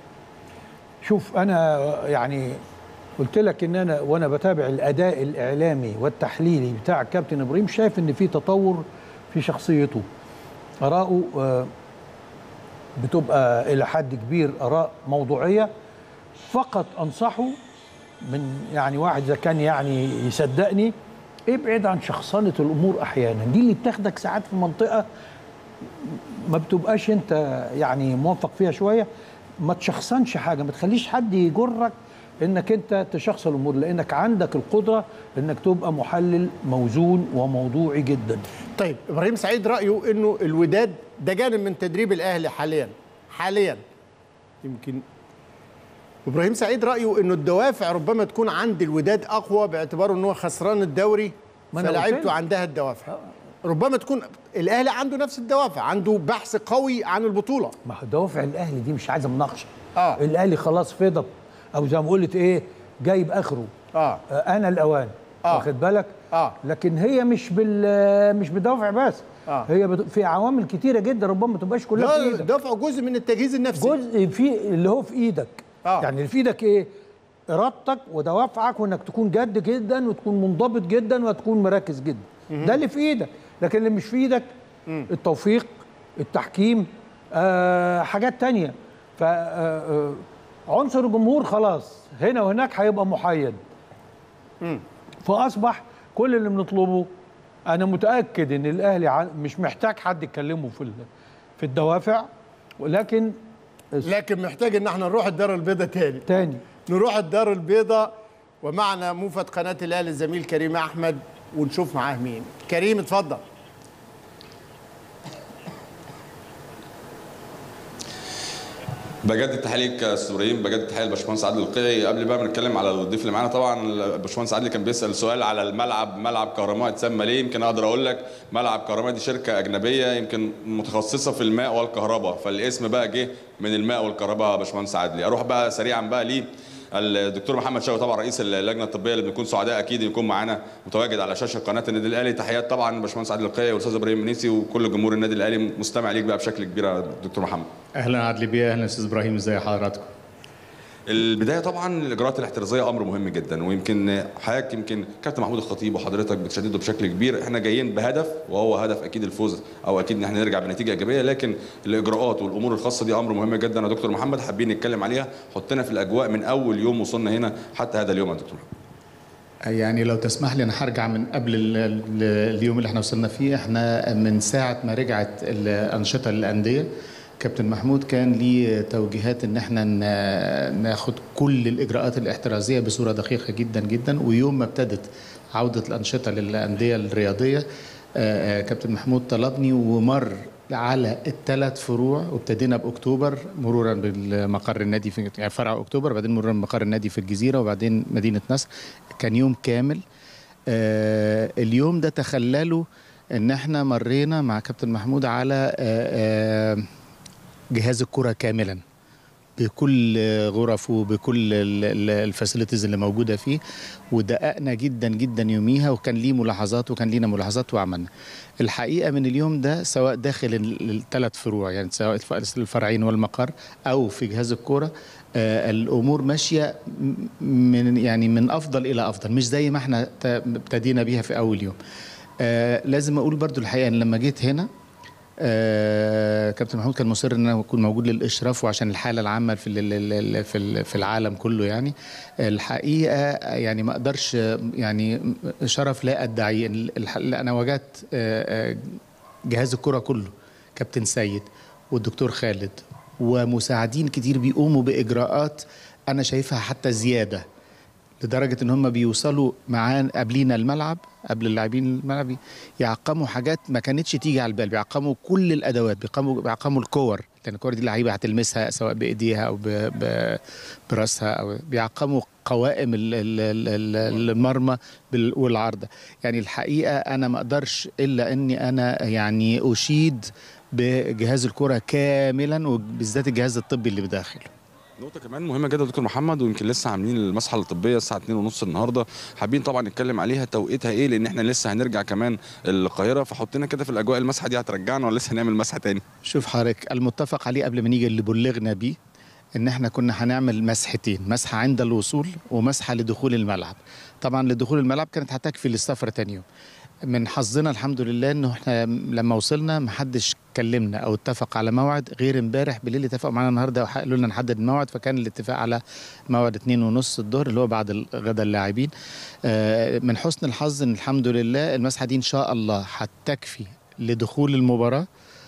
شوف انا يعني قلت لك ان انا وانا بتابع الاداء الاعلامي والتحليلي بتاع الكابتن ابراهيم شايف ان في تطور في شخصيته. اراءه بتبقى الى حد كبير اراء موضوعيه. فقط انصحه من يعني واحد اذا كان يعني يصدقني ابعد عن شخصنه الامور احيانا. دي اللي بتاخدك ساعات في منطقه ما بتبقاش انت يعني موفق فيها شويه. ما تشخصنش حاجه، ما تخليش حد يجرك انك انت تشخصن الامور، لانك عندك القدره انك تبقى محلل موزون وموضوعي جدا. طيب ابراهيم سعيد رايه انه الوداد ده جانب من تدريب الاهلي حاليا حاليا يمكن ابراهيم سعيد رايه انه الدوافع ربما تكون عند الوداد اقوى باعتباره انه خسران الدوري فلاعيبته عندها الدوافع. ربما تكون الاهلي عنده نفس الدوافع، عنده بحث قوي عن البطوله. ما هو دوافع الاهلي دي مش عايزه مناقشه. اه الاهلي خلاص فضب او زي ما قلت ايه جايب اخره. اه, آه انا الاوان. آه. واخد بالك؟ اه لكن هي مش بال مش بدوافع بس. آه. هي في عوامل كتيره جدا ربما ما تبقاش كلها في ايدك. دافع جزء من التجهيز النفسي. جزء في اللي هو في ايدك. آه. يعني اللي في ايدك ايه؟ ارادتك ودوافعك وانك تكون جد جدا وتكون منضبط جدا وتكون مركز جدا. مم. ده اللي في ايدك. لكن اللي مش في ايدك مم. التوفيق، التحكيم، آه حاجات تانية. ف آه عنصر الجمهور خلاص هنا وهناك هيبقى محيد. مم. فاصبح كل اللي بنطلبه انا متاكد ان الاهلي مش محتاج حد يكلمه في في الدوافع، ولكن لكن محتاج ان احنا نروح الدار البيضاء تاني تاني نروح الدار البيضاء ومعنا موفد قناه الاهلي الزميل كريم احمد ونشوف معاه مين. كريم اتفضل. بجد تحليلك يا استاذ ابراهيم، بجد تحيه للباشمهندس عادل القيعي. قبل بقى ما نتكلم على الضيف اللي معانا، طبعا الباشمهندس عادل كان بيسال سؤال على الملعب، ملعب كهرماء اتسمى ليه؟ يمكن اقدر اقول لك ملعب كهرماء دي شركه اجنبيه يمكن متخصصه في الماء والكهرباء، فالاسم بقى جه من الماء والكهرباء يا باشمهندس عادل. اروح بقى سريعا بقى ليه الدكتور محمد شوقي طبعا رئيس اللجنه الطبيه اللي بنكون سعداء اكيد يكون معانا متواجد على شاشه قناه النادي الاهلي. تحيات طبعا باشمهندس عادل القيعي والاستاذ ابراهيم منيسي وكل جمهور النادي الاهلي مستمع ليك بقى بشكل كبير يا دكتور محمد. اهلا عادل بيه، اهلا استاذ ابراهيم، ازي حضراتكم؟ البدايه طبعا الاجراءات الاحترازيه امر مهم جدا، ويمكن حضرتك يمكن كابتن محمود الخطيب وحضرتك بتشددوا بشكل كبير. احنا جايين بهدف وهو هدف اكيد الفوز او اكيد ان احنا نرجع بنتيجه ايجابيه، لكن الاجراءات والامور الخاصه دي امر مهم جدا يا دكتور محمد، حابين نتكلم عليها. حطنا في الاجواء من اول يوم وصلنا هنا حتى هذا اليوم يا دكتور محمد. يعني لو تسمح لي انا هرجع من قبل ال ال اليوم اللي احنا وصلنا فيه. احنا من ساعه ما رجعت الانشطه للانديه كابتن محمود كان ليه توجيهات ان احنا ناخد كل الاجراءات الاحترازيه بصوره دقيقه جدا جدا. ويوم ما ابتدت عوده الانشطه للانديه الرياضيه كابتن محمود طلبني ومر على الثلاث فروع، وابتدينا باكتوبر مرورا بالمقر النادي في يعني فرع اكتوبر، بعدين مرورا بمقر النادي في الجزيره، وبعدين مدينه نصر. كان يوم كامل. آه اليوم ده تخلله ان احنا مرينا مع كابتن محمود على آه آه جهاز الكره كاملا بكل غرفه بكل الفاسيلتيز اللي موجوده فيه، ودققنا جدا جدا يوميها، وكان ليه ملاحظات وكان لينا ملاحظات وعملنا. الحقيقه من اليوم ده سواء داخل الثلاث فروع يعني سواء الفرعين والمقر او في جهاز الكوره آه الامور ماشيه من يعني من افضل الى افضل، مش زي ما احنا ابتدينا بيها في اول يوم. آه لازم اقول برضو الحقيقه ان لما جيت هنا آه كابتن محمود كان مصر ان انا اكون موجود للاشراف وعشان الحاله العامه في في في العالم كله. يعني الحقيقه يعني ما اقدرش يعني شرف لا ادعي. انا وجدت آه جهاز الكره كله كابتن سيد والدكتور خالد ومساعدين كتير بيقوموا باجراءات انا شايفها حتى زياده، لدرجه ان هم بيوصلوا معانا قبلينا الملعب قبل اللاعبين الملعب يعقموا حاجات ما كانتش تيجي على البال، بيعقموا كل الادوات، بيعقموا بيعقموا الكور، لان الكور دي اللعيبه هتلمسها سواء بايديها او براسها، او بيعقموا قوائم المرمى والعارضه. يعني الحقيقه انا ما اقدرش الا اني انا يعني اشيد بجهاز الكره كاملا، وبالذات الجهاز الطبي اللي بداخله. نقطة كمان مهمة جدا دكتور محمد، ويمكن لسه عاملين المسحة الطبية الساعة اتنين ونص النهاردة، حابين طبعا نتكلم عليها توقيتها ايه، لان احنا لسه هنرجع كمان القاهرة، فحطينا كده في الاجواء المسحة دي هترجعنا ولا لسه هنعمل مسحة تاني؟ شوف حضرتك، المتفق عليه قبل ما نيجي اللي بلغنا بيه ان احنا كنا هنعمل مسحتين، مسحة عند الوصول ومسحة لدخول الملعب. طبعا لدخول الملعب كانت هتكفي للسفر تاني يوم. من حظنا الحمد لله انه احنا لما وصلنا ما حدش كلمنا او اتفق على موعد غير امبارح بالليل اتفقوا معانا النهارده وقالوا لنا نحدد الموعد، فكان الاتفاق على موعد اتنين ونص الظهر اللي هو بعد غدا اللاعبين. من حسن الحظ ان الحمد لله المسحه دي ان شاء الله هتكفي لدخول المباراه،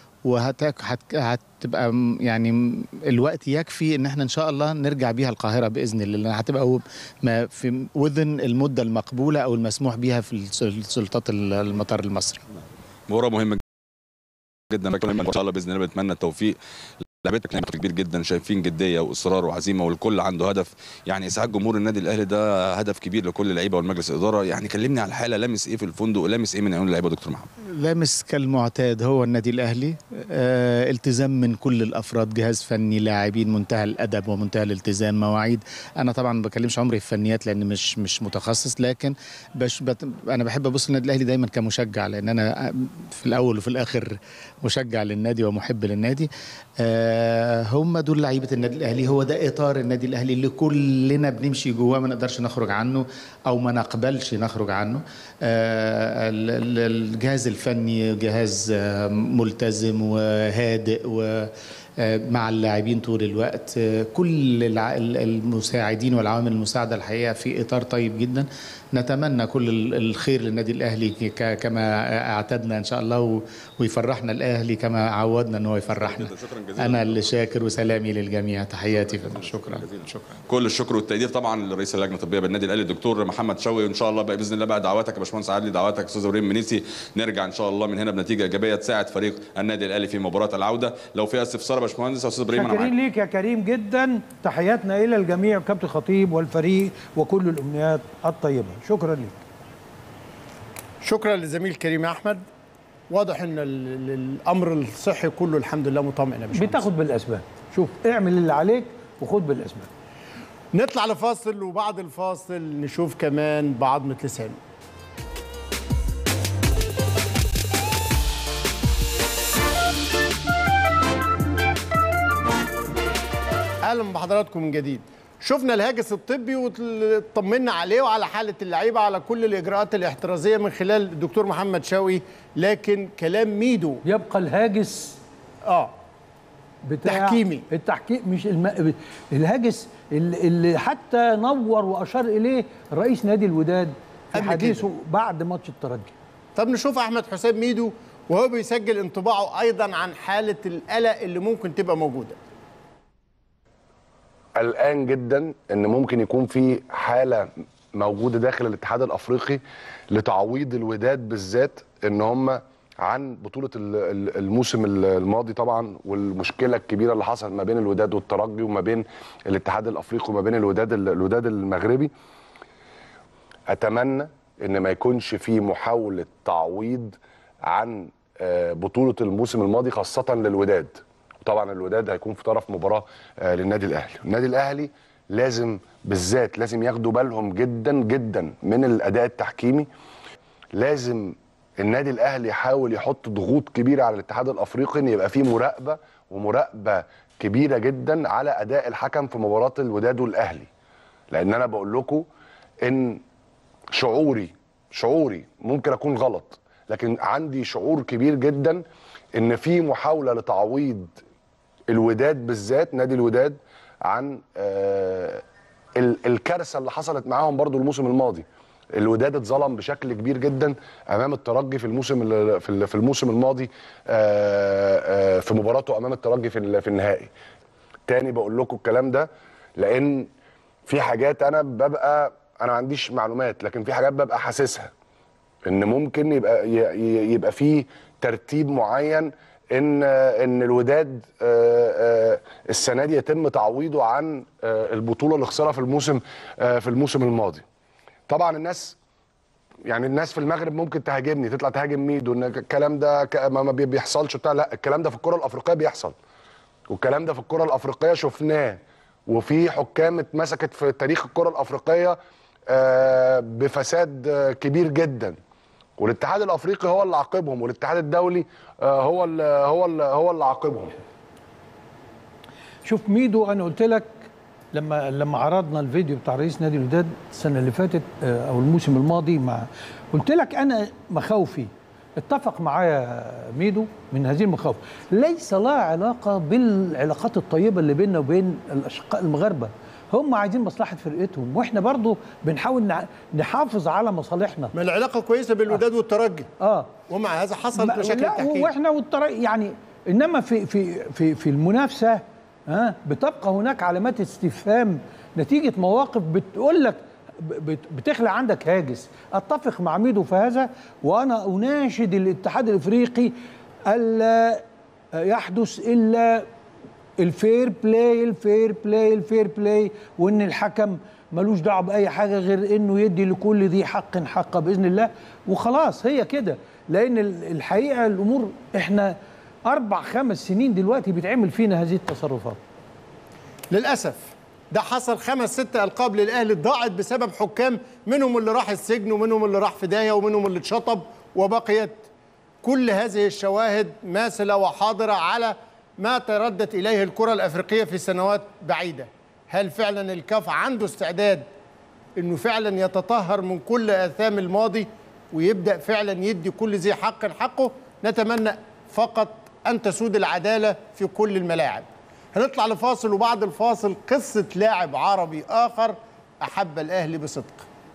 وهتبقى يعني الوقت يكفي ان احنا ان شاء الله نرجع بيها القاهره باذن الله، هتبقى ما في وذن المده المقبوله او المسموح بيها في سلطات المطار المصري. مباراه مهمه جدا ان شاء الله باذن الله، بنتمنى التوفيق. لعبتك لعبة كبير جدا، شايفين جديه واصرار وعزيمه، والكل عنده هدف. يعني اسعاد جمهور النادي الاهلي ده هدف كبير لكل اللعيبه والمجلس الاداره. يعني كلمني على الحاله، لامس ايه في الفندق ولامس ايه من عيون اللعيبه دكتور محمد؟ لامس كالمعتاد هو النادي الاهلي، آه التزام من كل الافراد، جهاز فني، لاعبين، منتهى الادب ومنتهى الالتزام، مواعيد. انا طبعا ما بكلمش عمري في فنيات لان مش مش متخصص، لكن بش بت انا بحب ابص للنادي الاهلي دايما كمشجع، لان انا في الاول وفي الاخر مشجع للنادي ومحب للنادي. آه هم دول لعيبه النادي الاهلي، هو ده اطار النادي الاهلي اللي كلنا بنمشي جواه، ما نقدرش نخرج عنه او ما نقبلش نخرج عنه. آه الجهاز الفني جهاز ملتزم وهادئ ومع اللاعبين طول الوقت، كل المساعدين والعوامل المساعده الحقيقه في اطار طيب جدا. نتمنى كل الخير للنادي الاهلي كما اعتدنا ان شاء الله، ويفرحنا الاهلي كما عودنا ان هو يفرحنا. انا اللي شاكر، وسلامي للجميع، تحياتي. شكرا شكرا كل الشكر والتقدير طبعا لرئيس اللجنه الطبيه بالنادي الاهلي الدكتور محمد شوقي، وان شاء الله بقى باذن الله بقى دعواتك يا باشمهندس عادلي، دعواتك استاذ ابراهيم منيسي، نرجع ان شاء الله من هنا بنتيجه ايجابيه تساعد فريق النادي الاهلي في مباراه العوده. لو في استفسار يا باشمهندس او استاذ ابراهيم انا معاك. شاكرين ليك يا كريم جدا، تحياتنا الى الجميع، كابتن خطيب والفريق وكل الامنيات الطيبه. شكرا ليك. شكرا للزميل كريم احمد. واضح ان الامر الصحي كله الحمد لله مطمئن يا باشمهندس. بتاخد بالاسباب، شوف اعمل اللي عليك وخد بالاسباب. نطلع لفاصل، وبعد الفاصل نشوف كمان بعضمة لسان. اهلا بحضراتكم من جديد. شفنا الهاجس الطبي وطمنا عليه وعلى حاله اللعيبه على كل الاجراءات الاحترازيه من خلال الدكتور محمد شوقي، لكن كلام ميدو يبقى الهاجس اه بتاع تحكيمي. التحكيم مش الم... الهاجس اللي اللي حتى نور واشار اليه رئيس نادي الوداد في قبل حديثه كده. بعد ماتش الترجي. طب نشوف احمد حسام ميدو وهو بيسجل انطباعه ايضا عن حاله القلق اللي ممكن تبقى موجوده. قلقان جدا ان ممكن يكون في حاله موجوده داخل الاتحاد الافريقي لتعويض الوداد بالذات ان هم عن بطوله الموسم الماضي طبعا، والمشكله الكبيره اللي حصلت ما بين الوداد والترجي وما بين الاتحاد الافريقي وما بين الوداد الوداد المغربي. اتمنى ان ما يكونش في محاوله تعويض عن بطوله الموسم الماضي خاصه للوداد. طبعا الوداد هيكون في طرف مباراه للنادي الاهلي. النادي الاهلي لازم بالذات لازم ياخدوا بالهم جدا جدا من الاداء التحكيمي. لازم النادي الاهلي يحاول يحط ضغوط كبيره على الاتحاد الافريقي ان يبقى فيه مراقبه ومراقبه كبيره جدا على اداء الحكم في مباراه الوداد والاهلي. لان انا بقول لكم ان شعوري شعوري ممكن اكون غلط، لكن عندي شعور كبير جدا ان في محاوله لتعويض الوداد بالذات نادي الوداد عن آه الكارثه اللي حصلت معاهم برضو الموسم الماضي. الوداد اتظلم بشكل كبير جدا امام الترجي في الموسم في الموسم الماضي آه آه في مباراته امام الترجي في في النهائي. تاني بقول لكم الكلام ده لان في حاجات انا ببقى انا ما عنديش معلومات، لكن في حاجات ببقى حاسسها ان ممكن يبقى يبقى في ترتيب معين ان ان الوداد السنه دي يتم تعويضه عن البطوله اللي خسرها في الموسم في الموسم الماضي. طبعا الناس يعني الناس في المغرب ممكن تهاجمني، تطلع تهاجم ميدو ان الكلام ده ما بيحصلش وبتاع. لا، الكلام ده في الكره الافريقيه بيحصل، والكلام ده في الكره الافريقيه شفناه، وفي حكام اتمسكت في تاريخ الكره الافريقيه بفساد كبير جدا، والاتحاد الافريقي هو اللي عاقبهم، والاتحاد الدولي هو اللي هو اللي هو اللي عاقبهم. شوف ميدو، انا قلت لك لما لما عرضنا الفيديو بتاع رئيس نادي الوداد السنه اللي فاتت او الموسم الماضي، مع قلت لك انا مخاوفي اتفق معايا ميدو من هذه المخاوف ليس لها علاقه بالعلاقات الطيبه اللي بيننا وبين الاشقاء المغاربه. هم عايزين مصلحه فرقتهم، واحنا برضو بنحاول نحافظ على مصالحنا. ما العلاقه كويسه بين الوداد آه. والترجي اه ومع هذا حصلت مشاكل تحكيم. واحنا والترجي يعني، انما في في في في المنافسه ها آه بتبقى هناك علامات استفهام نتيجه مواقف بتقول لك بتخلق عندك هاجس. اتفق مع ميدو في هذا، وانا اناشد الاتحاد الافريقي الا يحدث الا الفير بلاي الفير بلاي الفير بلاي، وان الحكم ملوش دعوه باي حاجه غير انه يدي لكل ذي حق حقه باذن الله، وخلاص هي كده. لان الحقيقه الامور احنا اربع خمس سنين دلوقتي بيتعمل فينا هذه التصرفات. للاسف ده حصل خمس ست القاب للاهلي ضاعت بسبب حكام، منهم اللي راح السجن ومنهم اللي راح في داهيه ومنهم اللي اتشطب، وبقيت كل هذه الشواهد ماثله وحاضره على ما تردت إليه الكرة الأفريقية في سنوات بعيدة. هل فعلا الكاف عنده استعداد أنه فعلا يتطهر من كل آثام الماضي ويبدأ فعلا يدي كل ذي حق حقه؟ نتمنى فقط أن تسود العدالة في كل الملاعب. هنطلع لفاصل، وبعد الفاصل قصة لاعب عربي آخر أحب الأهلي بصدق.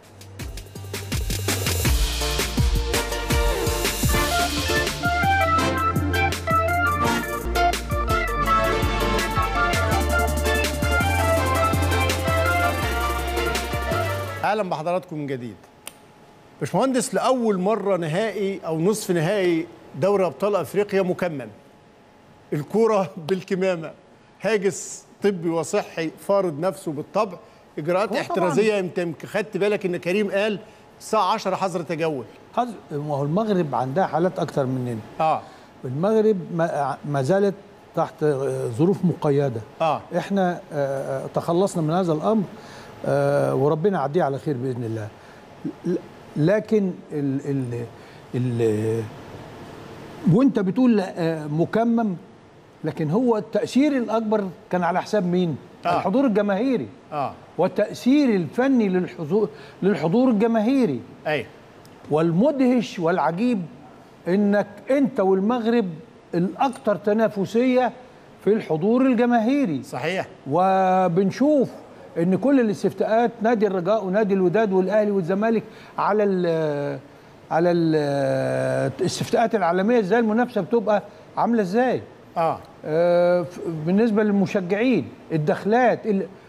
اهلا بحضراتكم من جديد. باشمهندس، لاول مره نهائي او نصف نهائي دوري ابطال افريقيا مكمل. الكوره بالكمامه، هاجس طبي وصحي فارض نفسه بالطبع، اجراءات احترازيه. انت خدت بالك ان كريم قال الساعه عشرة حظر تجول. حظر، ما هو المغرب عندها حالات اكتر مننا. اه المغرب ما زالت تحت ظروف مقيده. اه احنا آه تخلصنا من هذا الامر، آه وربنا يعديه على خير باذن الله. لكن ال ال ال وانت بتقول آه مكمم، لكن هو التاثير الاكبر كان على حساب مين؟ آه. الحضور الجماهيري اه والتأثير الفني للحضور للحضور الجماهيري. ايوه. والمدهش والعجيب انك انت والمغرب الاكثر تنافسيه في الحضور الجماهيري. صحيح. وبنشوف ان كل الاستفتاءات نادي الرجاء ونادي الوداد والاهلي والزمالك على ال على ال الاستفتاءات العالميه ازاي المنافسه بتبقى عامله ازاي. اه, آه بالنسبه للمشجعين الدخلات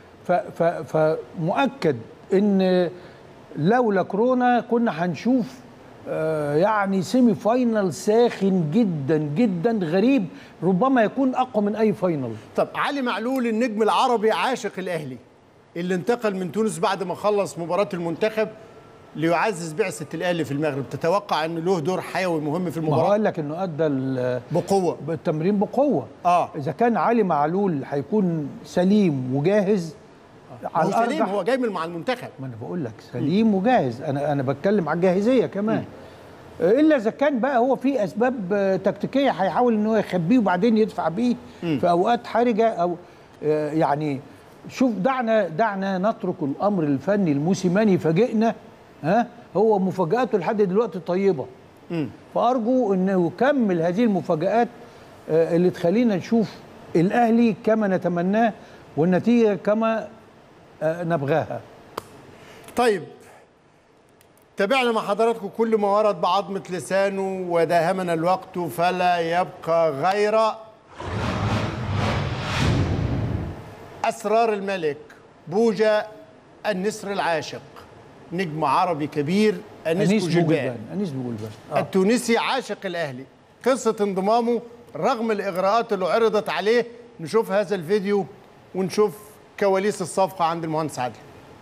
فمؤكد ان لولا كورونا كنا هنشوف آه يعني سيمي فاينل ساخن جدا جدا غريب ربما يكون اقوى من اي فاينل. طب علي معلول النجم العربي عاشق الاهلي اللي انتقل من تونس بعد ما خلص مباراه المنتخب ليعزز بعثه الاهلي في المغرب، تتوقع ان له دور حيوي مهم في المباراه؟ ما قال لك انه ادى بقوه بالتمرين بقوه. اه اذا كان علي معلول هيكون سليم وجاهز على هو سليم، هو جاي من مع المنتخب. ما انا بقول لك سليم وجاهز، انا انا بتكلم على الجاهزيه كمان. م. الا اذا كان بقى هو في اسباب تكتيكيه هيحاول ان هو يخبيه وبعدين يدفع بيه م. في اوقات حرجه او يعني شوف دعنا دعنا نترك الامر الفني الموسيماني يفاجئنا. ها هو مفاجاته لحد دلوقتي طيبه. م. فارجو انه يكمل هذه المفاجات اللي تخلينا نشوف الاهلي كما نتمناه والنتيجه كما نبغاها. طيب تابعنا مع حضراتكم كل ما ورد بعظمة لسانه وداهمنا الوقت فلا يبقى غير أسرار الملك بوجا النسر العاشق، نجم عربي كبير أنيس بوجلبان. أنيس بوجلبان آه. التونسي عاشق الأهلي، قصة انضمامه رغم الإغراءات اللي عرضت عليه. نشوف هذا الفيديو ونشوف كواليس الصفقة عند المهندس عادل.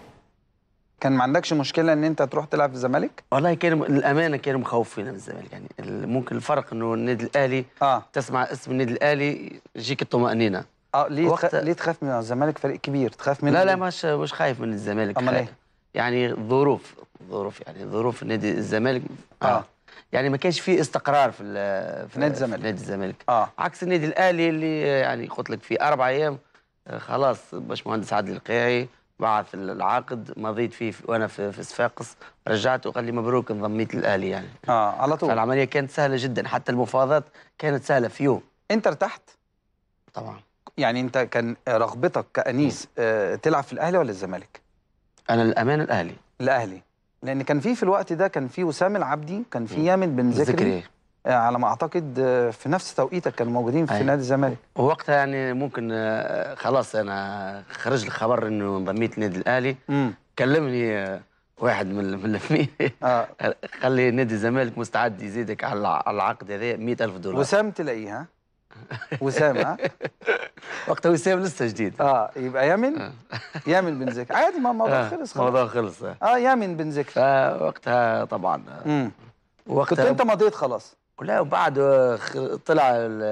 كان ما عندكش مشكله ان انت تروح تلعب في الزمالك؟ والله كان الامانه كانوا مخوفين من الزمالك، يعني ممكن الفرق انه النادي الاهلي اه تسمع اسم النادي الاهلي يجيك الطمانينه. اه ليه وقت... ليه تخاف من الزمالك؟ فريق كبير تخاف منه؟ لا لا مش مش خايف من الزمالك. امال ايه؟ يعني ظروف ظروف يعني ظروف نادي الزمالك اه, آه. يعني ما كانش فيه استقرار في في نادي الزمالك نادي الزمالك اه عكس النادي الاهلي اللي يعني قلت لك في اربع ايام خلاص باشمهندس عادل القيعي بعث العقد مضيت فيه وانا في, في صفاقس، رجعت وقال لي مبروك انضميت للاهلي يعني اه على طول. فالعمليه كانت سهله جدا، حتى المفاوضات كانت سهله في يوم. انت ارتحت؟ طبعا. يعني انت كان رغبتك كأنيس آه تلعب في الاهلي ولا الزمالك؟ انا الامانه الاهلي. الاهلي لان كان في في الوقت ده كن في وسام العبدي، كان في يامن بن ذكري على ما اعتقد في نفس توقيتك كانوا موجودين في أيه. نادي الزمالك. ووقتها يعني ممكن خلاص انا خرج الخبر انه انضميت للنادي الاهلي. مم. كلمني واحد من الملفين اه قال لي نادي الزمالك مستعد يزيدك على العقد هذا مئة ألف دولار. وسام تلاقيه ها؟ وسام ها؟ وقتها وسام لسه جديد. اه يبقى يامن يامن بن ذكري عادي، ما الموضوع آه. خلص خلاص. الموضوع خلص اه يامن بن ذكري. فوقتها طبعا امم وقتها كنت انت مضيت خلاص. لا وبعد طلع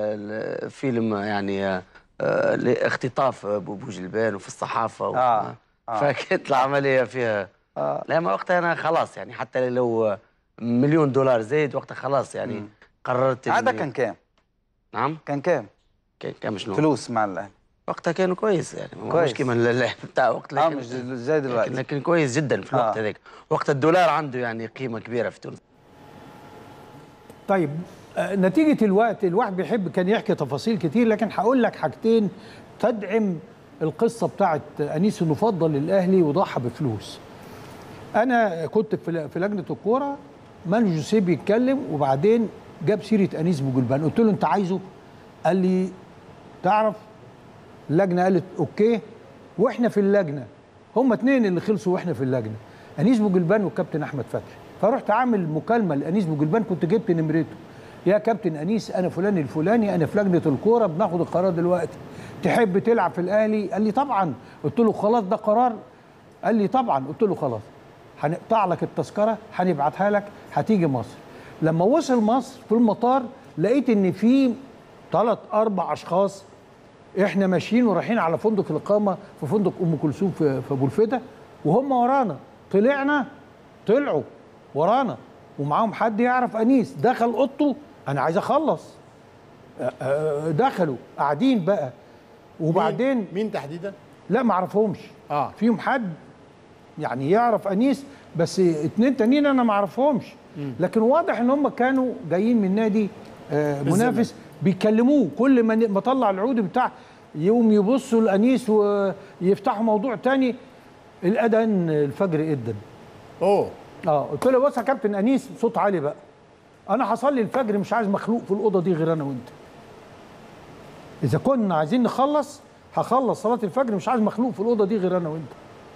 الفيلم يعني لاختطاف بوجلبان وفي الصحافه و... آه. آه. فكانت العمليه فيها آه. لا ما وقتها انا خلاص يعني حتى لو مليون دولار زايد وقتها خلاص يعني م. قررت هذا كان كام؟ نعم كان كام؟ كان كام شنو؟ فلوس مع الاهلي وقتها كانوا كويس يعني كويس. مش كيما اللعب بتاع وقت اه مش زي دلوقتي لكن, لكن كويس جدا في الوقت هذاك. آه. وقت الدولار عنده يعني قيمه كبيره في تونس. طيب نتيجة الوقت الواحد بيحب كان يحكي تفاصيل كتير، لكن هقول لك حاجتين تدعم القصة بتاعت أنيس إنه فضل للأهلي وضحى بفلوس. أنا كنت في لجنة الكورة، مانو جوسيه بيتكلم وبعدين جاب سيرة أنيس بوجلبان، قلت له أنت عايزه؟ قال لي تعرف اللجنة قالت أوكي، وإحنا في اللجنة هما اتنين اللي خلصوا وإحنا في اللجنة، أنيس بوجلبان والكابتن أحمد فتحي. فرحت عامل مكالمة لأنيس بوجلبان، كنت جبت نمرته، يا كابتن أنيس أنا فلان الفلاني، أنا في لجنة الكورة بناخد القرار دلوقتي، تحب تلعب في الأهلي؟ قال لي طبعا. قلت له خلاص ده قرار؟ قال لي طبعا. قلت له خلاص هنقطع لك التذكرة، هنبعتها لك، هتيجي مصر. لما وصل مصر في المطار لقيت إن في ثلاث أربع أشخاص إحنا ماشيين ورايحين على فندق الإقامة في فندق أم كلثوم في أبو الفتى وهم ورانا. طلعنا طلعوا ورانا ومعاهم حد يعرف أنيس، دخل أوضته أنا عايز أخلص، دخلوا قاعدين بقى. وبعدين مين, مين تحديدا؟ لا ما اعرفهمش. اه فيهم حد يعني يعرف انيس، بس اتنين تانيين انا ما اعرفهمش. لكن واضح ان هم كانوا جايين من نادي آه منافس، بيكلموه كل ما ما طلع العود بتاع يوم يبصوا لانيس ويفتحوا موضوع تاني. الاذان الفجر اذن. اوه اه قلت له بص يا كابتن انيس، صوت عالي بقى، انا هصلي الفجر مش عايز مخلوق في الاوضه دي غير انا وانت. اذا كنا عايزين نخلص هخلص صلاه الفجر، مش عايز مخلوق في الاوضه دي غير انا وانت.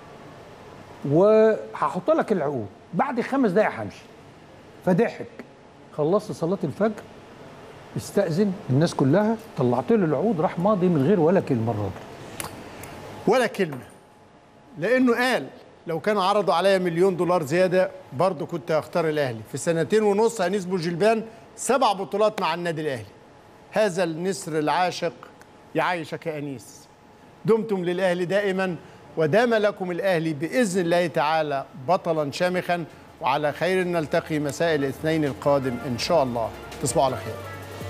وهحط لك العقود بعد خمس دقايق همشي. فضحك. خلصت صلاه الفجر، استأذن الناس كلها، طلعت له العقود، راح ماضي من غير ولا كلمه الراجل. ولا كلمه. لانه قال لو كانوا عرضوا عليا مليون دولار زياده برضه كنت هختار الاهلي. في سنتين ونص انيس بوجلبان سبع بطولات مع النادي الاهلي. هذا النسر العاشق يعيشك يا انيس. دمتم للاهلي دائما، ودام لكم الاهلي باذن الله تعالى بطلا شامخا. وعلى خير نلتقي مساء الاثنين القادم ان شاء الله. تصبحوا على خير.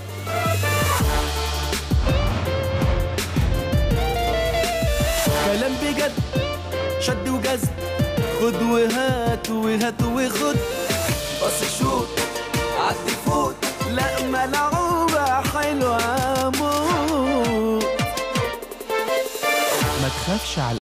كلام بجد، شد وجذب، خد وهات وهات وخد، بص شوط عدي فوت، لا ملعوبة حلوة موت. ما تخافش على